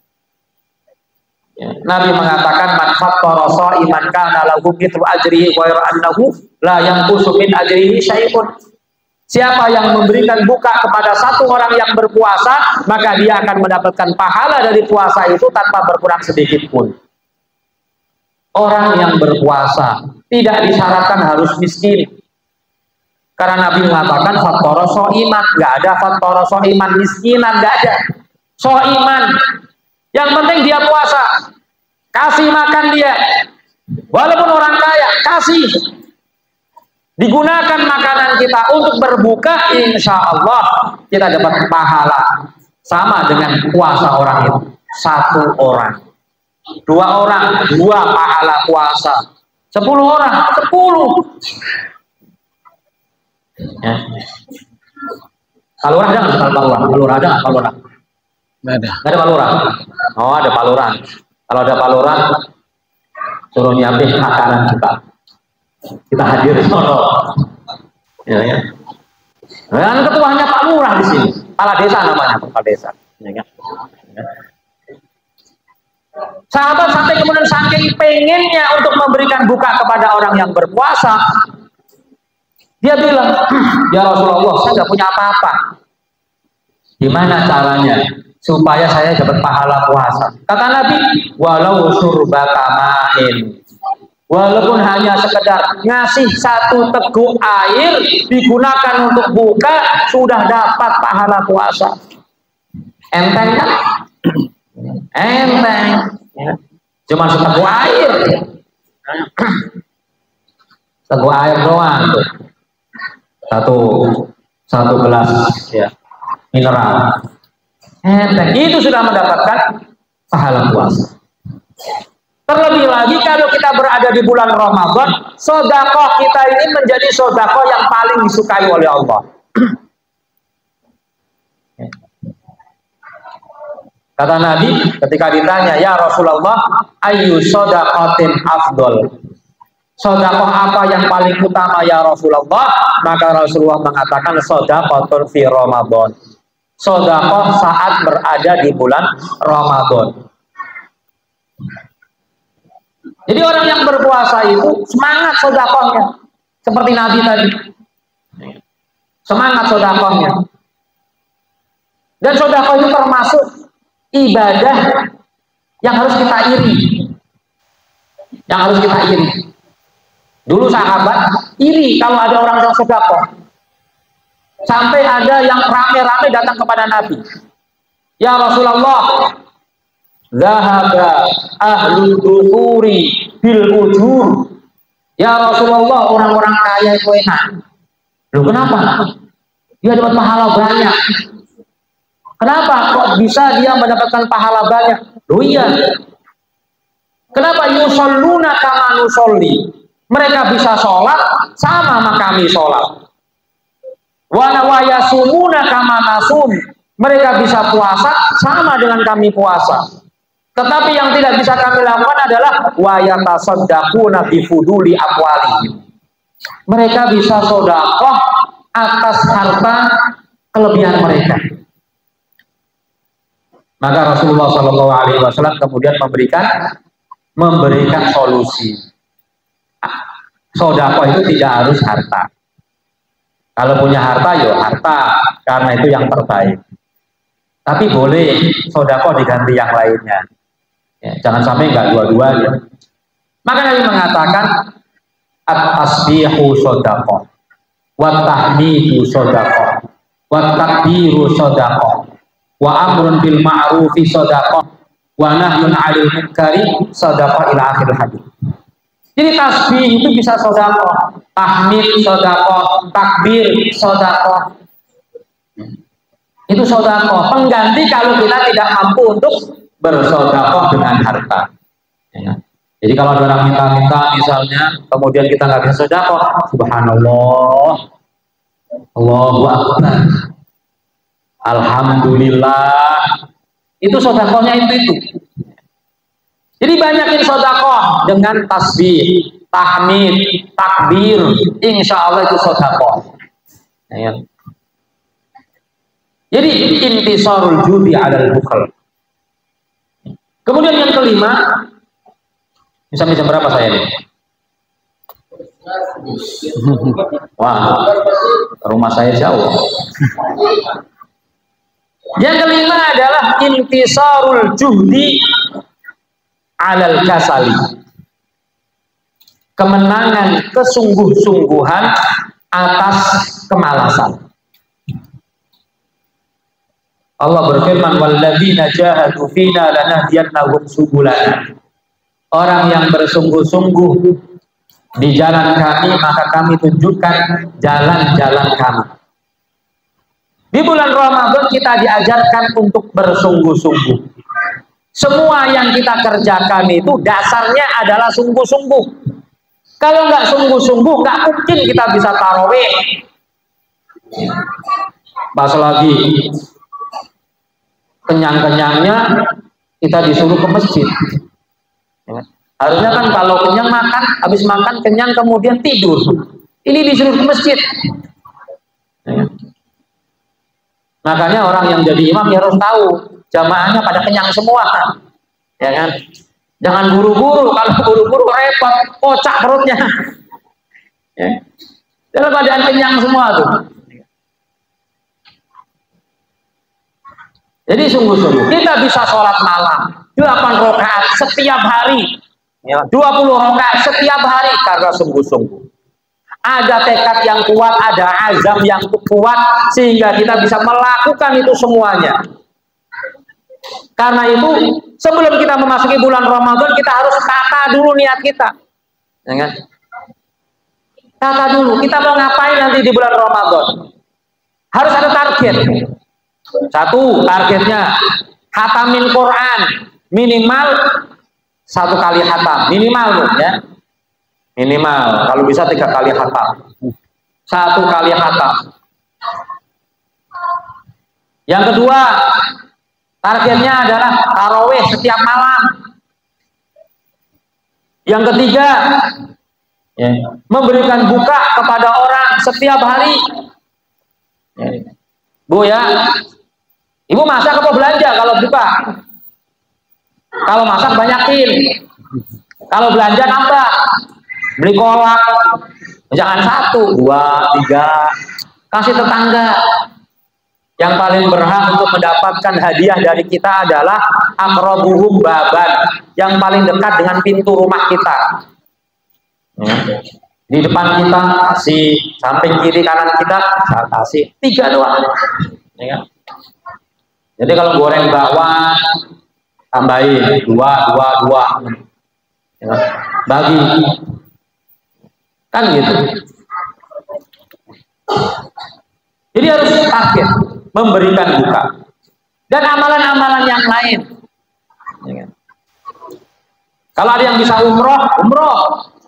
Ya, Nabi mengatakan man fattara sha'iman kana lahu mithlu ajrihi wa annahu la yanqusu min ajrihi syai'un. Siapa yang memberikan buka kepada satu orang yang berpuasa, maka dia akan mendapatkan pahala dari puasa itu tanpa berkurang sedikit pun. Orang yang berpuasa tidak disyaratkan harus miskin. Karena Nabi mengatakan fattara sha'iman, nggak ada fattara sha'iman miskinan, nggak ada. Sha'iman. Yang penting dia puasa, kasih makan dia, walaupun orang kaya, kasih. Digunakan makanan kita untuk berbuka, insya Allah kita dapat pahala sama dengan puasa orang itu. Satu orang, dua orang, dua pahala puasa. Sepuluh orang, sepuluh. Ya. Palurah ada nggak? Palurah, palurah ada nggak? Palurah. Nggak ada. Nggak ada palurah. Oh, ada palurah. Kalau ada palurah, suruh nyiapin makanan kita. Kita hadir di sono. Ya, ya. Dan ketuanya Pak Lurah di sini. Kepala desa namanya, kepala desa. Ya, ya. Sahabat sampai kemudian saking pengennya untuk memberikan buka kepada orang yang berpuasa, dia bilang, ya Rasulullah, saya nggak punya apa-apa. Gimana caranya supaya saya dapat pahala puasa? Kata Nabi, walau surbata ma'in, walaupun hanya sekedar ngasih satu teguk air digunakan untuk buka, sudah dapat pahala puasa. Enteng kan? Enteng. Ya. Cuma seteguk air. Seteguk air doang tuh. Satu satu gelas ya mineral. Enteng. Itu sudah mendapatkan pahala puasa. Terlebih lagi kalau kita berada di bulan Ramadan, sedekah kita ini menjadi sedekah yang paling disukai oleh Allah. Kata Nabi ketika ditanya, ya Rasulullah, ayu sedaqatin afdol. Sedekah apa yang paling utama ya Rasulullah? Maka Rasulullah mengatakan sedaqatun fi Ramadan. Sedekah saat berada di bulan Ramadan. Jadi orang yang berpuasa itu semangat sedekahnya, seperti Nabi tadi. Semangat sedekahnya. Dan sedekah itu termasuk ibadah yang harus kita iri. Yang harus kita iri. Dulu sahabat iri kalau ada orang yang sedekah. Sampai ada yang rame-rame datang kepada Nabi. Ya Rasulullah, zahaba ahlul dusuri bil ujur. Ya Rasulullah, orang-orang kaya itu enak. Loh kenapa? Dia dapat pahala banyak. Kenapa kok bisa dia mendapatkan pahala banyak? Loh iya. Kenapa yusalluna kama nusolli? Mereka bisa sholat sama sama kami sholat. Wa nawayasumuna kama nasum. Mereka bisa puasa sama dengan kami puasa. Tetapi yang tidak bisa kami lakukan adalah wa yatasaddaquna bi fuduli amwalihim. Mereka bisa sedekah atas harta kelebihan mereka. Maka Rasulullah Shallallahu Alaihi Wasallam kemudian memberikan memberikan solusi. Sedekah itu tidak harus harta. Kalau punya harta, yo harta, karena itu yang terbaik. Tapi boleh sedekah diganti yang lainnya. Ya, jangan sampai nggak dua-duanya. Maka Nabi mengatakan at-tasbihu sedekah, wa tahmidu sedekah, wa takbiru sedekah, wa amrun bil ma'rufi sedekah, wa nahyun 'anil munkari sedekah ila akhir hadis. Jadi tasbih itu bisa sedekah, tahmid sedekah, takbir sedekah. Itu sedekah, pengganti kalau kita tidak mampu untuk bersedekah dengan harta. Ya. Jadi kalau ada orang minta-minta misalnya, kemudian kita nggak bisa sedekah, subhanallah, Allahu akbar, alhamdulillah, itu sedekahnya itu itu. Jadi banyakin sedekah dengan tasbih, tahmid, takbir, insya Allah itu sedekah. Ya. Jadi intisarul judi 'alal bukhl. Kemudian yang kelima, misalnya jam berapa saya nih? Wah, rumah saya jauh. Yang kelima adalah intisarul juhdi 'alal kasali. Kemenangan kesungguh-sungguhan atas kemalasan. Allah berfirman, walladzina jahadu fina lanahdiyannahum subulana. Orang yang bersungguh-sungguh di jalan kami, maka kami tunjukkan jalan-jalan kami. Di bulan Ramadan kita diajarkan untuk bersungguh-sungguh. Semua yang kita kerjakan itu dasarnya adalah sungguh-sungguh. Kalau nggak sungguh-sungguh, nggak mungkin kita bisa tarawih. Pas lagi kenyang-kenyangnya kita disuruh ke masjid. Ya. Harusnya kan kalau kenyang makan, habis makan kenyang kemudian tidur. Ini disuruh ke masjid. Ya. Makanya orang yang jadi imam ya harus tahu jamaahnya pada kenyang semua, ya kan? Jangan buru-buru, kalau buru-buru repot, kocak perutnya. Ya. Dalam keadaan kenyang semua tuh. Jadi sungguh-sungguh kita bisa sholat malam delapan rakaat setiap hari, ya, dua puluh rakaat setiap hari karena sungguh-sungguh. Ada tekad yang kuat, ada azam yang kuat sehingga kita bisa melakukan itu semuanya. Karena itu sebelum kita memasuki bulan Ramadan kita harus tata dulu niat kita, ya kan? Tata dulu kita mau ngapain nanti di bulan Ramadan. Harus ada target. Satu, targetnya khatamin Quran minimal satu kali khatam, minimal ya, minimal. Kalau bisa tiga kali khatam, satu kali khatam. Yang kedua, targetnya adalah tarawih setiap malam. Yang ketiga, ya, memberikan buka kepada orang setiap hari. Ya. Bu ya, ibu masak apa belanja kalau buka? Kalau masak banyakin, kalau belanja nambah. Beli kolak, jangan satu, dua, tiga, kasih tetangga. Yang paling berhak untuk mendapatkan hadiah dari kita adalah aqrabuhum baban, yang paling dekat dengan pintu rumah kita. Ya. Di depan kita kasih, samping kiri kanan kita saya kasih, tiga doang. Ya. Jadi kalau goreng bakwan tambahin dua, dua, dua, ya. Bagi, kan gitu. Jadi harus target, memberikan buka, dan amalan-amalan yang lain. Ya. Kalau ada yang bisa umroh, umroh.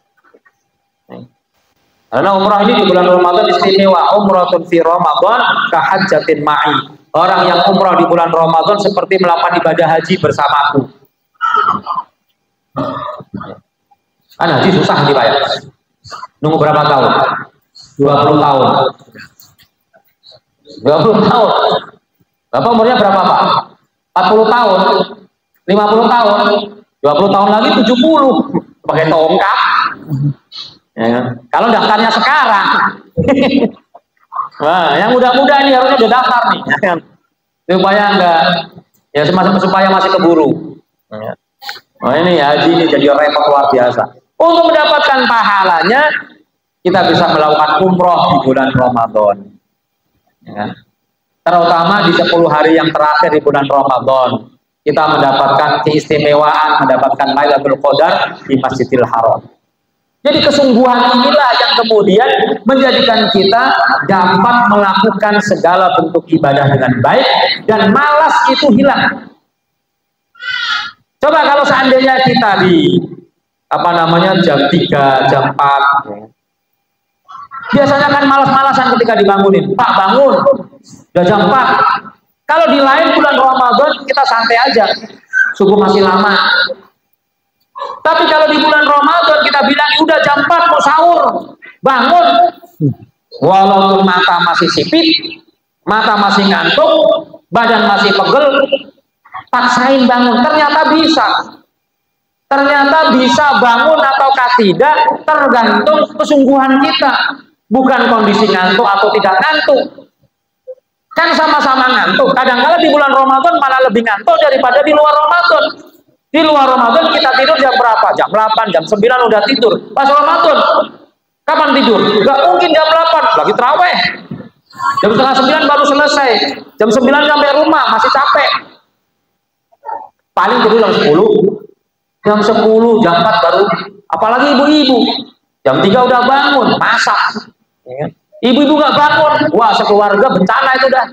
Karena umroh ini di bulan Ramadan istimewa. Umrohtun fi Ramadan kahajjatin ma'i. Orang yang umroh di bulan Ramadan seperti melakukan ibadah haji bersamaku. Kan haji susah dibayar. Nunggu berapa tahun? dua puluh tahun. dua puluh tahun. Bapak umurnya berapa, Pak? empat puluh tahun. lima puluh tahun. dua puluh tahun lagi tujuh puluh. Pakai tongkat. Ya, kalau daftarnya sekarang, nah, yang muda-muda ini harusnya udah daftar nih, ya kan? Supaya enggak, ya semacam supaya masih keburu. Ya. Nah ini haji ini jadi repot luar biasa. Untuk mendapatkan pahalanya, kita bisa melakukan umroh di bulan Ramadan. Ya. Terutama di sepuluh hari yang terakhir di bulan Ramadan, kita mendapatkan keistimewaan, mendapatkan Lailatul Qadar di Masjidil Haram. Jadi kesungguhan inilah yang kemudian menjadikan kita dapat melakukan segala bentuk ibadah dengan baik dan malas itu hilang. Coba kalau seandainya kita di apa namanya jam tiga, jam empat, biasanya kan malas-malasan ketika dibangunin. Pak bangun, udah jam empat. Kalau di lain bulan Ramadan kita santai aja, subuh masih lama. Tapi kalau di bulan Ramadan kita bilang udah jam empat mau sahur, bangun. Walaupun mata masih sipit, mata masih ngantuk, badan masih pegel, paksain bangun. Ternyata bisa. Ternyata bisa bangun ataukah tidak tergantung kesungguhan kita. Bukan kondisi ngantuk atau tidak ngantuk. Kan sama-sama ngantuk. Kadang-kadang di bulan Ramadan malah lebih ngantuk daripada di luar Ramadan. Di luar Ramadan kita tidur jam berapa? Jam delapan, jam sembilan udah tidur. Pas Ramadan, kapan tidur? Gak mungkin jam delapan, lagi terawih. Jam setengah sembilan baru selesai. Jam sembilan sampai rumah, masih capek. Paling tidur jam sepuluh. Jam sepuluh, jam empat baru. Apalagi ibu-ibu. Jam tiga udah bangun, masak. Ibu-ibu gak bangun. Wah, sekeluarga bencana itu dah.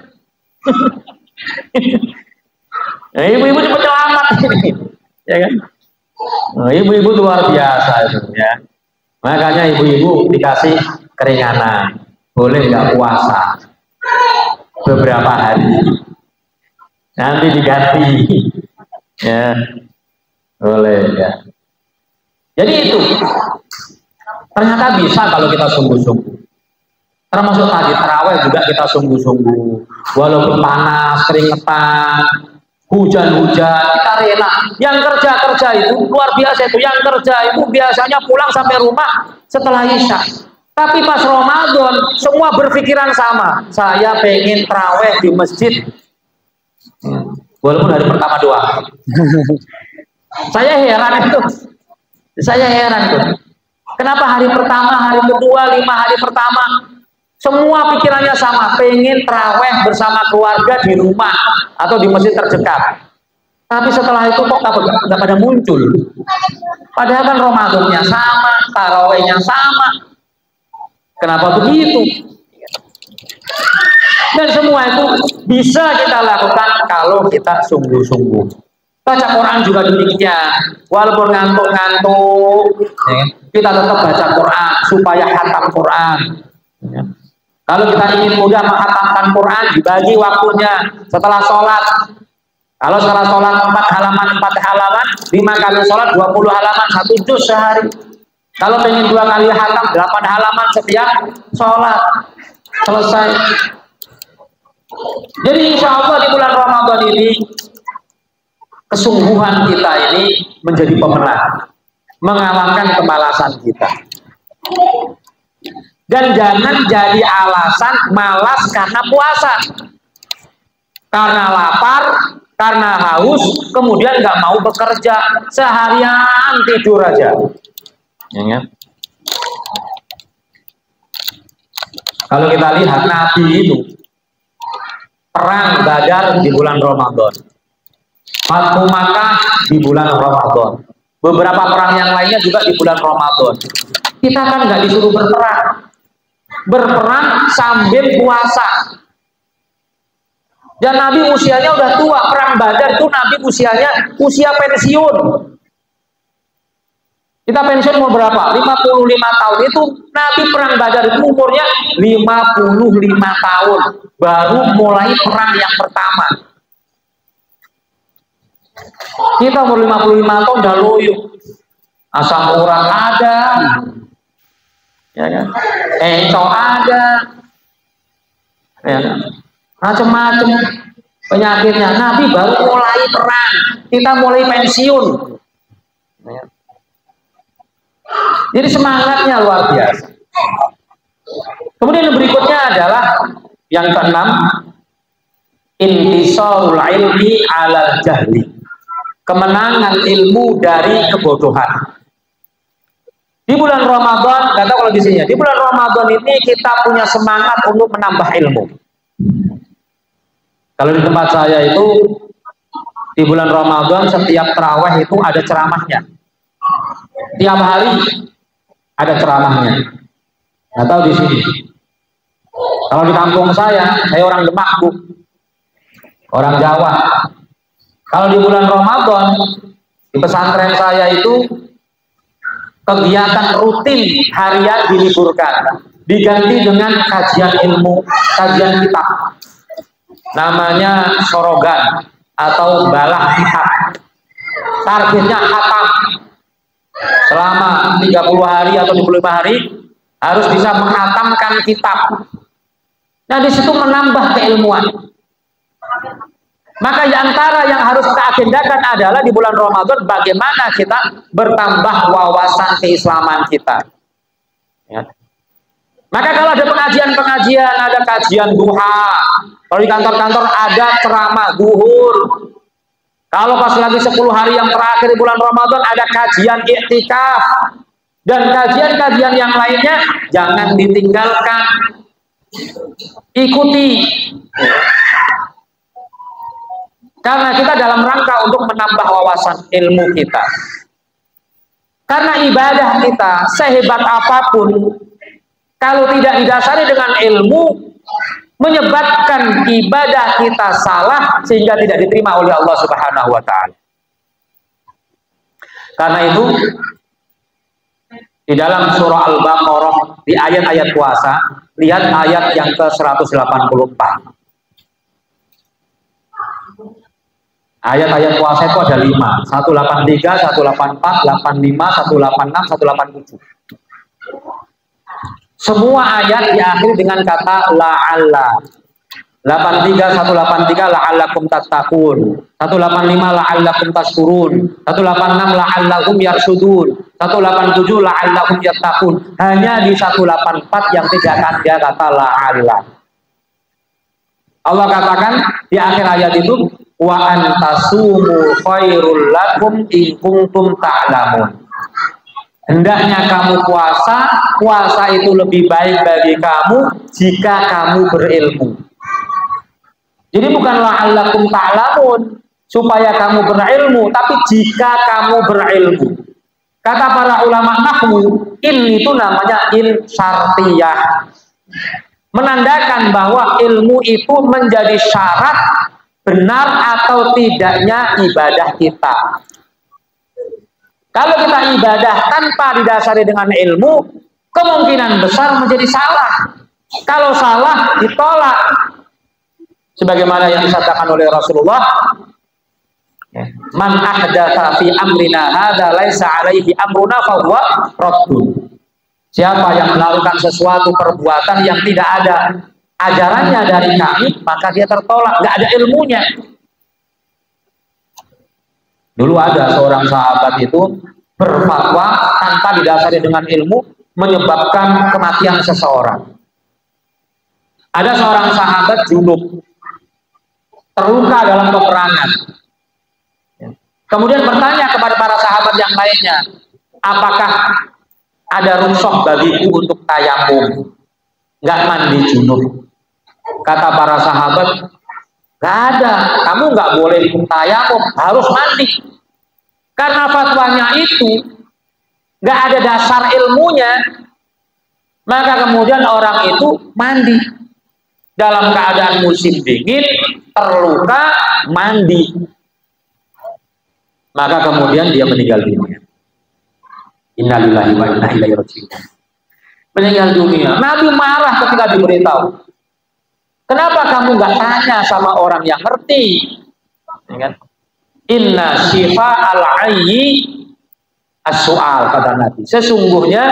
Ibu-ibu cepat selamat ini. Ya kan? Ibu-ibu luar biasa itu ya. Makanya ibu-ibu dikasih keringanan, boleh nggak puasa beberapa hari, nanti diganti, ya boleh ya. Jadi itu ternyata bisa kalau kita sungguh-sungguh. Termasuk tadi tarawih juga kita sungguh-sungguh, walaupun panas, keringetan, hujan-hujan, kita rela. Yang kerja-kerja itu luar biasa itu. Yang kerja itu biasanya pulang sampai rumah setelah Isya. Tapi pas Ramadan semua berpikiran sama. Saya pengen tarawih di masjid. Walaupun hari pertama doang. Saya heran itu. Saya heran tuh. Kenapa hari pertama, hari kedua, lima hari pertama semua pikirannya sama, pengen tarawih bersama keluarga di rumah atau di masjid terdekat. Tapi setelah itu kok nggak pada muncul. Padahal kan Ramadannya sama, tarawehnya sama. Kenapa begitu? Dan semua itu bisa kita lakukan kalau kita sungguh-sungguh. Baca Quran juga demikian. Walaupun ngantuk-ngantuk, ya, kita tetap baca Quran supaya khatam Quran. Ya. Kalau kita ingin mudah menghatamkan Quran, dibagi waktunya setelah sholat. Kalau setelah sholat empat halaman, empat halaman, lima kali sholat dua puluh halaman, satu juz sehari. Kalau pengen dua kali hatam, delapan halaman setiap sholat. Selesai. Jadi insya Allah di bulan Ramadan ini, kesungguhan kita ini menjadi pemenang, mengalahkan kemalasan kita. Dan jangan jadi alasan malas karena puasa, karena lapar, karena haus, kemudian nggak mau bekerja, seharian tidur aja. Ya, kalau kita lihat Nabi itu perang Badar di bulan Ramadan, Fathu Makkah di bulan Ramadan, beberapa perang yang lainnya juga di bulan Ramadan. Kita kan nggak disuruh berperang, berperang sambil puasa. Dan Nabi usianya udah tua. Perang Badar itu Nabi usianya usia pensiun. Kita pensiun umur berapa? lima puluh lima tahun. Itu Nabi perang Badar itu umurnya lima puluh lima tahun. Baru mulai perang yang pertama. Kita umur lima puluh lima tahun udah loyo. Asam urat ada. Ya kan? Encok ada. Ya kan? Macam-macam penyakitnya. Nabi baru mulai perang, kita mulai pensiun. Jadi semangatnya luar biasa. Kemudian yang berikutnya adalah yang keenam, intisarul ilmi alal jahli, kemenangan ilmu dari kebodohan. Di bulan Ramadan, nggak tahu kalau di sini, di bulan Ramadan ini kita punya semangat untuk menambah ilmu. Kalau di tempat saya itu di bulan Ramadan setiap tarawih itu ada ceramahnya. Tiap hari ada ceramahnya. Nggak tahu di sini. Kalau di kampung saya, saya orang Demak, Bu. Orang Jawa. Kalau di bulan Ramadan di pesantren saya itu kegiatan rutin harian diliburkan, diganti dengan kajian ilmu, kajian kitab. Namanya sorogan atau balah kitab. Targetnya khatam. Selama tiga puluh hari atau dua puluh lima hari harus bisa menghatamkan kitab. Nah, di situ menambah keilmuan. Maka di antara yang harus kita agendakan adalah di bulan Ramadan bagaimana kita bertambah wawasan keislaman kita. Ya. Maka kalau ada pengajian-pengajian, ada kajian duha, kalau di kantor-kantor ada ceramah duhur, kalau pas lagi sepuluh hari yang terakhir di bulan Ramadan ada kajian iktikaf, dan kajian-kajian yang lainnya jangan ditinggalkan, ikuti. Karena kita dalam rangka untuk menambah wawasan ilmu kita. Karena ibadah kita sehebat apapun, kalau tidak didasari dengan ilmu, menyebabkan ibadah kita salah sehingga tidak diterima oleh Allah Subhanahu wa taala. Karena itu di dalam surah Al-Baqarah di ayat-ayat puasa, lihat ayat yang ke seratus delapan puluh empat. Ayat-ayat puasa itu ada lima, seratus delapan puluh tiga, seratus delapan puluh empat, delapan puluh lima, seratus delapan puluh enam, seratus delapan puluh tujuh. Semua ayat diakhiri dengan kata la'alla. delapan puluh tiga, seratus delapan puluh tiga la'allakum tattaqun, seratus delapan puluh lima la'allakum tashkurun, seratus delapan puluh enam la'allakum yarsudun, seratus delapan puluh tujuh la'allakum yattaqun. Hanya di seratus delapan puluh empat yang tidak ada kata la'alla. Allah katakan di akhir ayat itu, wa antasumu khairul lakum in kuntum ta'lamun. Hendaknya kamu puasa, puasa itu lebih baik bagi kamu jika kamu berilmu. Jadi bukan la'allakum ta'lamun, supaya kamu berilmu, tapi jika kamu berilmu. Kata para ulama nahwu, in itu namanya in syartiyah, menandakan bahwa ilmu itu menjadi syarat benar atau tidaknya ibadah kita. Kalau kita ibadah tanpa didasari dengan ilmu, kemungkinan besar menjadi salah. Kalau salah, ditolak. Sebagaimana yang disatakan oleh Rasulullah, man ahdatsa fi amrina hadza laisa alaihi amruna fa huwa raddun. Siapa yang melakukan sesuatu perbuatan yang tidak ada ajarannya dari kami, maka dia tertolak, nggak ada ilmunya. Dulu ada seorang sahabat itu berfatwa tanpa didasari dengan ilmu, menyebabkan kematian seseorang. Ada seorang sahabat junub, terluka dalam peperangan. Kemudian bertanya kepada para sahabat yang lainnya, apakah ada rukhsah bagiku untuk tayamum, nggak mandi junub? Kata para sahabat, nggak ada, kamu nggak boleh tayamum, harus mandi. Karena fatwanya itu nggak ada dasar ilmunya, maka kemudian orang itu mandi dalam keadaan musim dingin, terluka, mandi, maka kemudian dia meninggal dunia. Innalillahi wa inna ilaihi raji'un. Meninggal dunia. Nabi marah ketika diberitahu. Kenapa kamu nggak tanya sama orang yang ngerti? Inna syifa al-ayyi as-su'al, kata Nabi. Sesungguhnya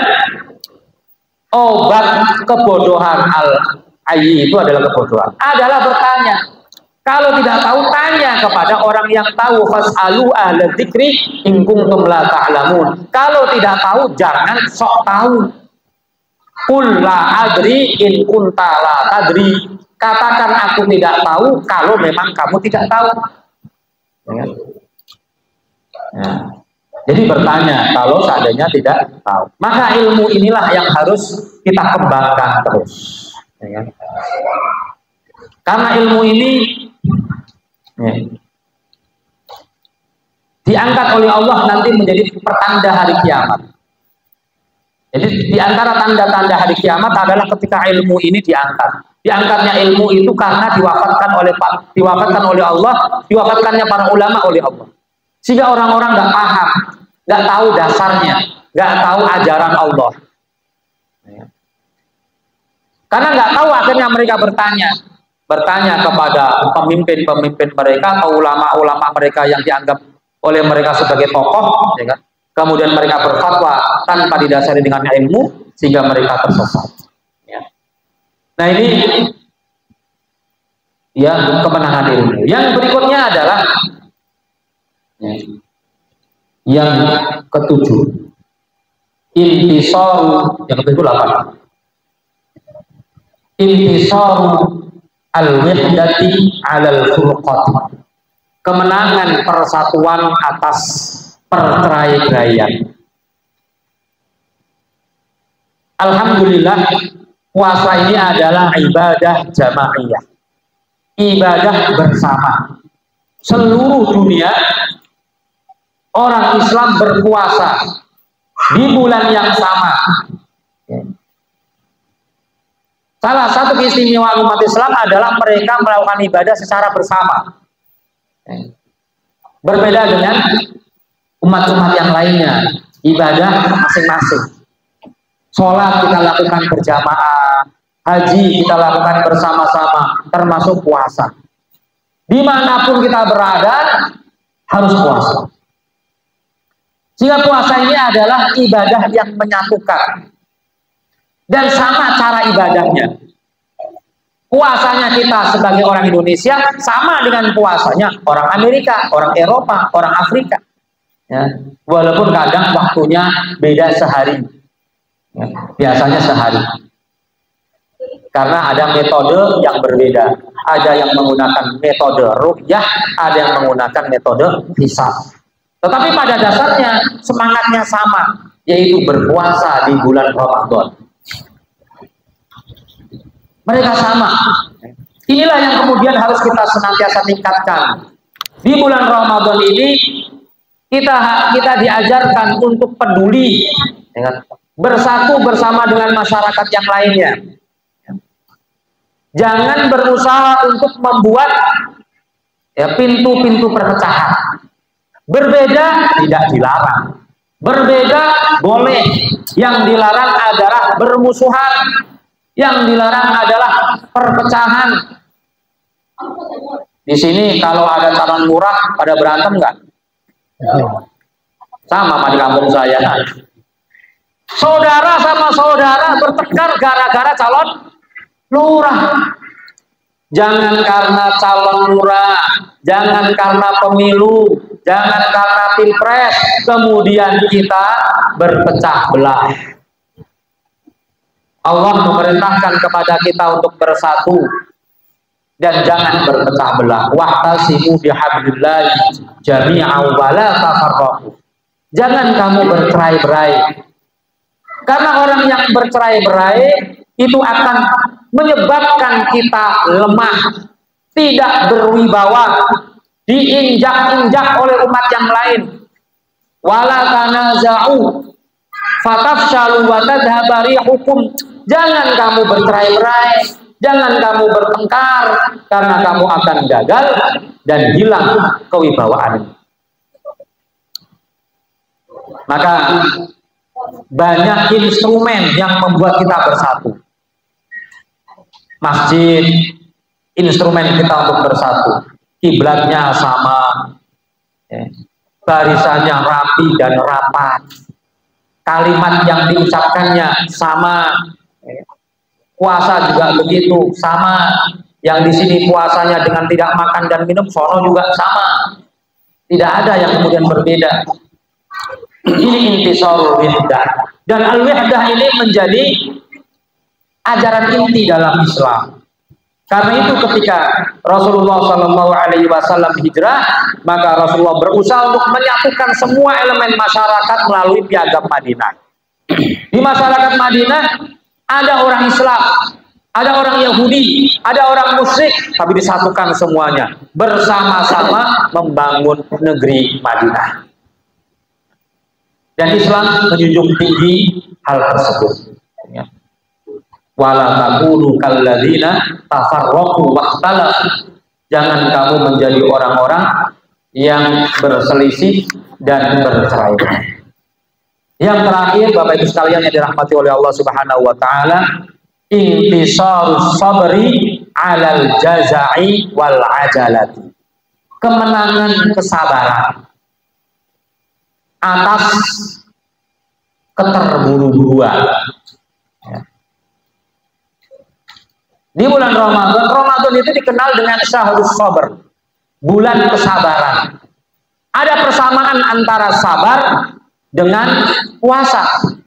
obat kebodohan al-ayyi itu adalah kebodohan, adalah bertanya. Kalau tidak tahu, tanya kepada orang yang tahu. Fas'alu ahla dzikri in kuntum la ta'lamun. Kalau tidak tahu, jangan sok tahu. Qul la adri in kunta la tadri. Katakan aku tidak tahu kalau memang kamu tidak tahu. Ya. Ya. Jadi bertanya kalau seandainya tidak tahu. Maka ilmu inilah yang harus kita kembangkan terus. Ya. Karena ilmu ini ya, diangkat oleh Allah nanti menjadi pertanda hari kiamat. Jadi di antara tanda-tanda hari kiamat adalah ketika ilmu ini diangkat. Diangkatnya ilmu itu karena diwafatkan oleh diwafatkan oleh Allah, diwafatkannya para ulama oleh Allah. Sehingga orang-orang nggak paham, nggak tahu dasarnya, nggak tahu ajaran Allah. Karena nggak tahu, akhirnya mereka bertanya, bertanya kepada pemimpin-pemimpin mereka atau ulama-ulama mereka yang dianggap oleh mereka sebagai tokoh, ya kan? Kemudian mereka berfatwa tanpa didasari dengan ilmu, sehingga mereka tersesat. Ya. Nah ini ya kemenangan ilmu. Yang berikutnya adalah ya, yang ketujuh, intisaru, yang ketujuh delapan, intisaru al-wihdati alal furqati, kemenangan persatuan atas perceraian. Alhamdulillah, puasa ini adalah ibadah jamaiyah, ibadah bersama. Seluruh dunia orang Islam berpuasa di bulan yang sama. Salah satu keistimewaan umat Islam adalah mereka melakukan ibadah secara bersama. Berbeda dengan umat-umat yang lainnya, ibadah masing-masing. Sholat kita lakukan berjamaah, haji kita lakukan bersama-sama, termasuk puasa. Dimanapun kita berada, harus puasa. Sehingga puasa ini adalah ibadah yang menyatukan. Dan sama cara ibadahnya. Puasanya kita sebagai orang Indonesia sama dengan puasanya orang Amerika, orang Eropa, orang Afrika. Ya, walaupun kadang waktunya beda sehari, ya, biasanya sehari, karena ada metode yang berbeda. Ada yang menggunakan metode ru'yah, ada yang menggunakan metode hisab. Tetapi pada dasarnya semangatnya sama, yaitu berpuasa di bulan Ramadan. Mereka sama. Inilah yang kemudian harus kita senantiasa tingkatkan. Di bulan Ramadan ini kita kita diajarkan untuk peduli, bersatu bersama dengan masyarakat yang lainnya. Jangan berusaha untuk membuat ya pintu-pintu perpecahan. Berbeda tidak dilarang, berbeda boleh. Yang dilarang adalah bermusuhan, yang dilarang adalah perpecahan. Di sini kalau ada calon lurah pada berantem nggak? Sama sama di kampung saya. Saudara sama saudara bertengkar gara-gara calon lurah. Jangan karena calon lurah, jangan karena pemilu, jangan karena pilpres, kemudian kita berpecah belah. Allah memerintahkan kepada kita untuk bersatu dan jangan berpecah belah. Wa'tasimu bihablillah jami'an wa la tafarraqu. Jangan kamu bercerai-berai. Karena orang yang bercerai-berai itu akan menyebabkan kita lemah, tidak berwibawa, diinjak-injak oleh umat yang lain. Wala tanaza'u fatafshalu wa tadhhabu rihukum. Jangan kamu bercerai-berai, jangan kamu bertengkar, karena kamu akan gagal dan hilang kewibawaan. Maka banyak instrumen yang membuat kita bersatu. Masjid, instrumen kita untuk bersatu. Kiblatnya sama, ya. Barisannya rapi dan rapat, kalimat yang diucapkannya sama, ya. Puasa juga begitu, sama. Yang di sini puasanya dengan tidak makan dan minum, sono juga sama. Tidak ada yang kemudian berbeda. Ini intisarul wahdah. Dan al-wahdah ini menjadi ajaran inti dalam Islam. Karena itu ketika Rasulullah Shallallahu Alaihi Wasallam hijrah, maka Rasulullah berusaha untuk menyatukan semua elemen masyarakat melalui piagam Madinah. Di masyarakat Madinah ada orang Islam, ada orang Yahudi, ada orang musyrik, tapi disatukan semuanya bersama-sama membangun negeri Madinah. Dan Islam menjunjung tinggi hal tersebut. Wala takunu kalladzina tafarraqu waqtalafu. Jangan kamu menjadi orang-orang yang berselisih dan bercerai. Yang terakhir, Bapak Ibu sekalian yang dirahmati oleh Allah Subhanahu wa taala, intisarus sabri 'alal jaza'i wal 'ajalati. Kemenangan kesabaran atas keterburu-buruan. Di bulan Ramadan, Ramadan itu dikenal dengan syahrus sabr, bulan kesabaran. Ada persamaan antara sabar dengan puasa.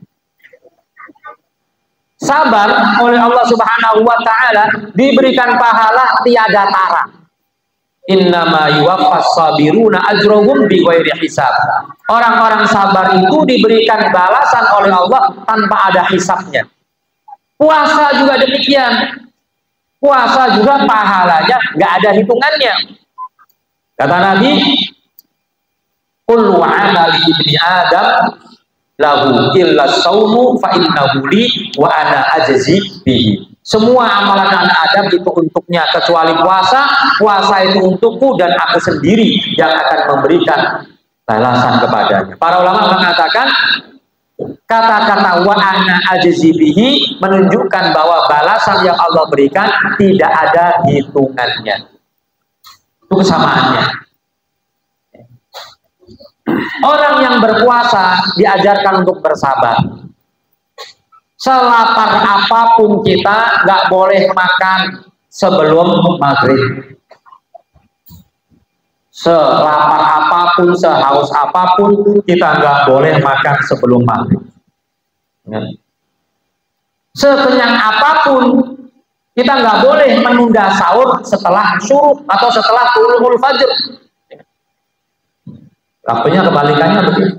Sabar oleh Allah Subhanahu wa taala diberikan pahala tiada tara. Innama yuwaffas sabiruna ajrahum bighairi hisab. Orang-orang sabar itu diberikan balasan oleh Allah tanpa ada hisabnya. Puasa juga demikian. Puasa juga pahalanya nggak ada hitungannya. Kata Nabi, kullu amali ibni Adam lahu illa saumu fa innahu li wa ana ajzi bihi. Semua amalan anak Adam itu untuknya kecuali puasa. Puasa itu untukku dan aku sendiri yang akan memberikan balasan kepadanya. Para ulama mengatakan kata-kata wa ana ajzi bihi menunjukkan bahwa balasan yang Allah berikan tidak ada hitungannya. Itu kesamaannya. Orang yang berpuasa diajarkan untuk bersabar. Selapar apapun kita nggak boleh makan sebelum maghrib. Selapar apapun, sehaus apapun, kita nggak boleh makan sebelum maghrib. Sekenyang apapun, kita nggak boleh menunda sahur setelah syuruk atau setelah tulu'ul fajr. Waktunya kebalikannya begitu.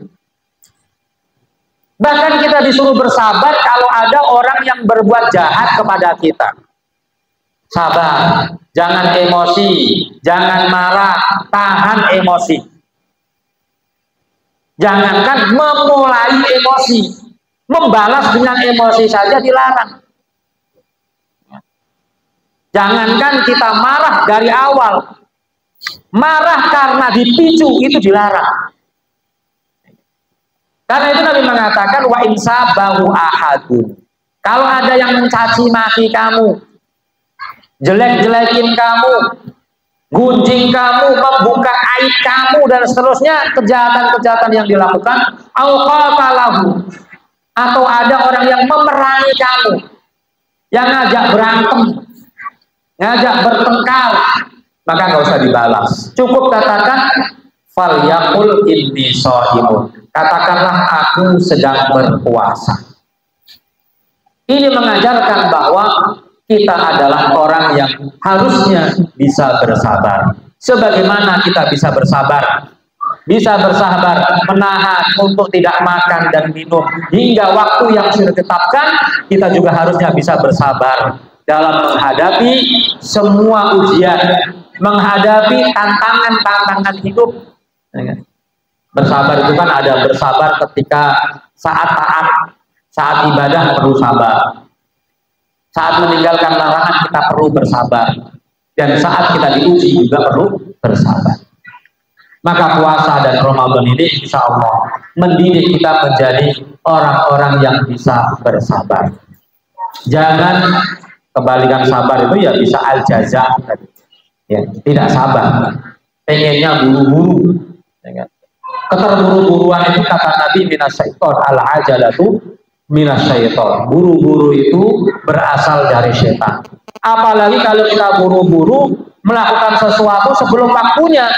Bahkan kita disuruh bersabar kalau ada orang yang berbuat jahat kepada kita. sabar, jangan emosi, jangan marah, tahan emosi. Jangankan memulai emosi, membalas dengan emosi saja dilarang. Jangankan kita marah dari awal, marah karena dipicu itu dilarang. Karena itu Nabi mengatakan wa insabahu ahadun. Kalau ada yang mencaci maki kamu, jelek-jelekin kamu, gunjing kamu, membuka aib kamu dan seterusnya, kejahatan-kejahatan yang dilakukan, auqatalahu, atau ada orang yang memerangi kamu, yang ngajak berantem, ngajak bertengkar, maka nggak usah dibalas. Cukup katakan falyaqul inni shaimun. Katakanlah aku sedang berpuasa. Ini mengajarkan bahwa kita adalah orang yang harusnya bisa bersabar. Sebagaimana kita bisa bersabar, bisa bersabar menahan untuk tidak makan dan minum hingga waktu yang sudah ditetapkan, kita juga harusnya bisa bersabar dalam menghadapi semua ujian, menghadapi tantangan-tantangan hidup. Bersabar itu kan ada bersabar ketika saat taat, saat ibadah perlu sabar. Saat meninggalkan larangan kita perlu bersabar. Dan saat kita diuji juga perlu bersabar. Maka puasa dan Ramadan ini insya Allah mendidik kita menjadi orang-orang yang bisa bersabar. Jangan kebalikan sabar itu ya bisa al-jaza. Ya, tidak sabar. Pengennya buru-buru. Keterburu-buruan itu kata Nabi minasyaiton, al-ajalatu minasyaiton. Buru-buru itu berasal dari setan. Apalagi kalau kita buru-buru melakukan sesuatu sebelum waktunya,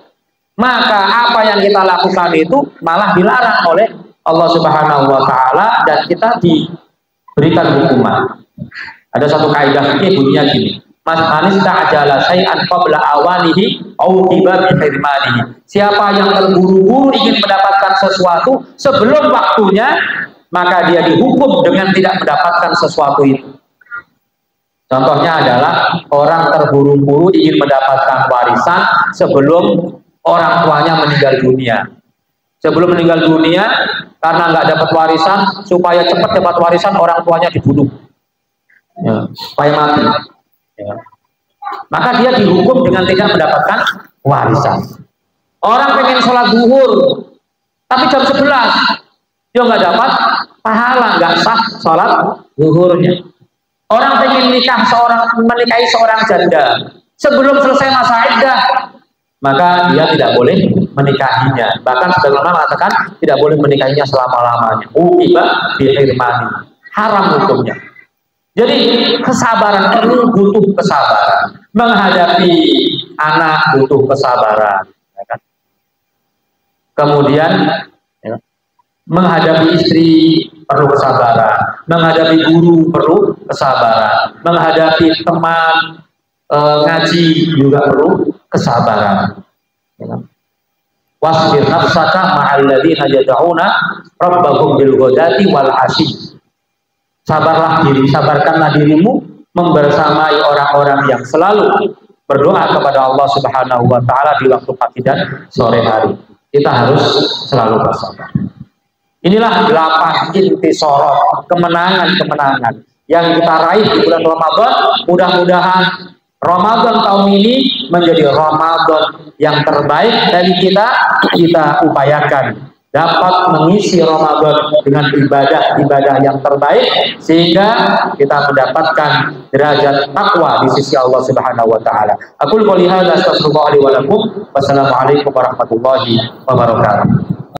maka apa yang kita lakukan itu malah dilarang oleh Allah Subhanahu wa taala dan kita diberikan hukuman. Ada satu kaidah fikih bunyinya gini. Mas manis ta'jala syai'an qabla awanihi au tiba bi hirmanihi. Siapa yang terburu-buru ingin mendapatkan sesuatu sebelum waktunya, maka dia dihukum dengan tidak mendapatkan sesuatu itu. Contohnya adalah orang terburu-buru ingin mendapatkan warisan sebelum orang tuanya meninggal dunia. Sebelum meninggal dunia, karena nggak dapat warisan, supaya cepat dapat warisan orang tuanya dibunuh, ya, supaya mati. Ya. Maka dia dihukum dengan tidak mendapatkan warisan. Orang pengen sholat zuhur tapi jam sebelas dia nggak dapat pahala, nggak sah sholat zuhurnya. Orang pengen nikah seorang menikahi seorang janda sebelum selesai masa iddah, maka dia tidak boleh menikahinya. Bahkan sebagaimana mengatakan tidak boleh menikahinya selama-lamanya. Uqiba bi hirmani, haram hukumnya. Jadi kesabaran perlu, butuh kesabaran. Menghadapi anak butuh kesabaran. Ya kan? Kemudian ya, menghadapi istri perlu kesabaran. Menghadapi guru perlu kesabaran. Menghadapi teman e, ngaji juga perlu kesabaran. Ya kan? Wasbir nafsaka ma'al ladzina yad'una rabbahum bil ghadati wal 'ashyi. Sabarlah diri, sabarkanlah dirimu membersamai orang-orang yang selalu berdoa kepada Allah Subhanahu wa taala di waktu pagi dan sore hari. Kita harus selalu bersabar. Inilah delapan intisarot, kemenangan-kemenangan yang kita raih di bulan Ramadan. Mudah-mudahan Ramadan tahun ini menjadi Ramadan yang terbaik dari kita. Kita upayakan dapat mengisi Ramadan dengan ibadah-ibadah yang terbaik sehingga kita mendapatkan derajat takwa di sisi Allah Subhanahu wa taala. Aqul qouli hadza astaghfirullah li wa lakum. Wassalamualaikum warahmatullahi wabarakatuh.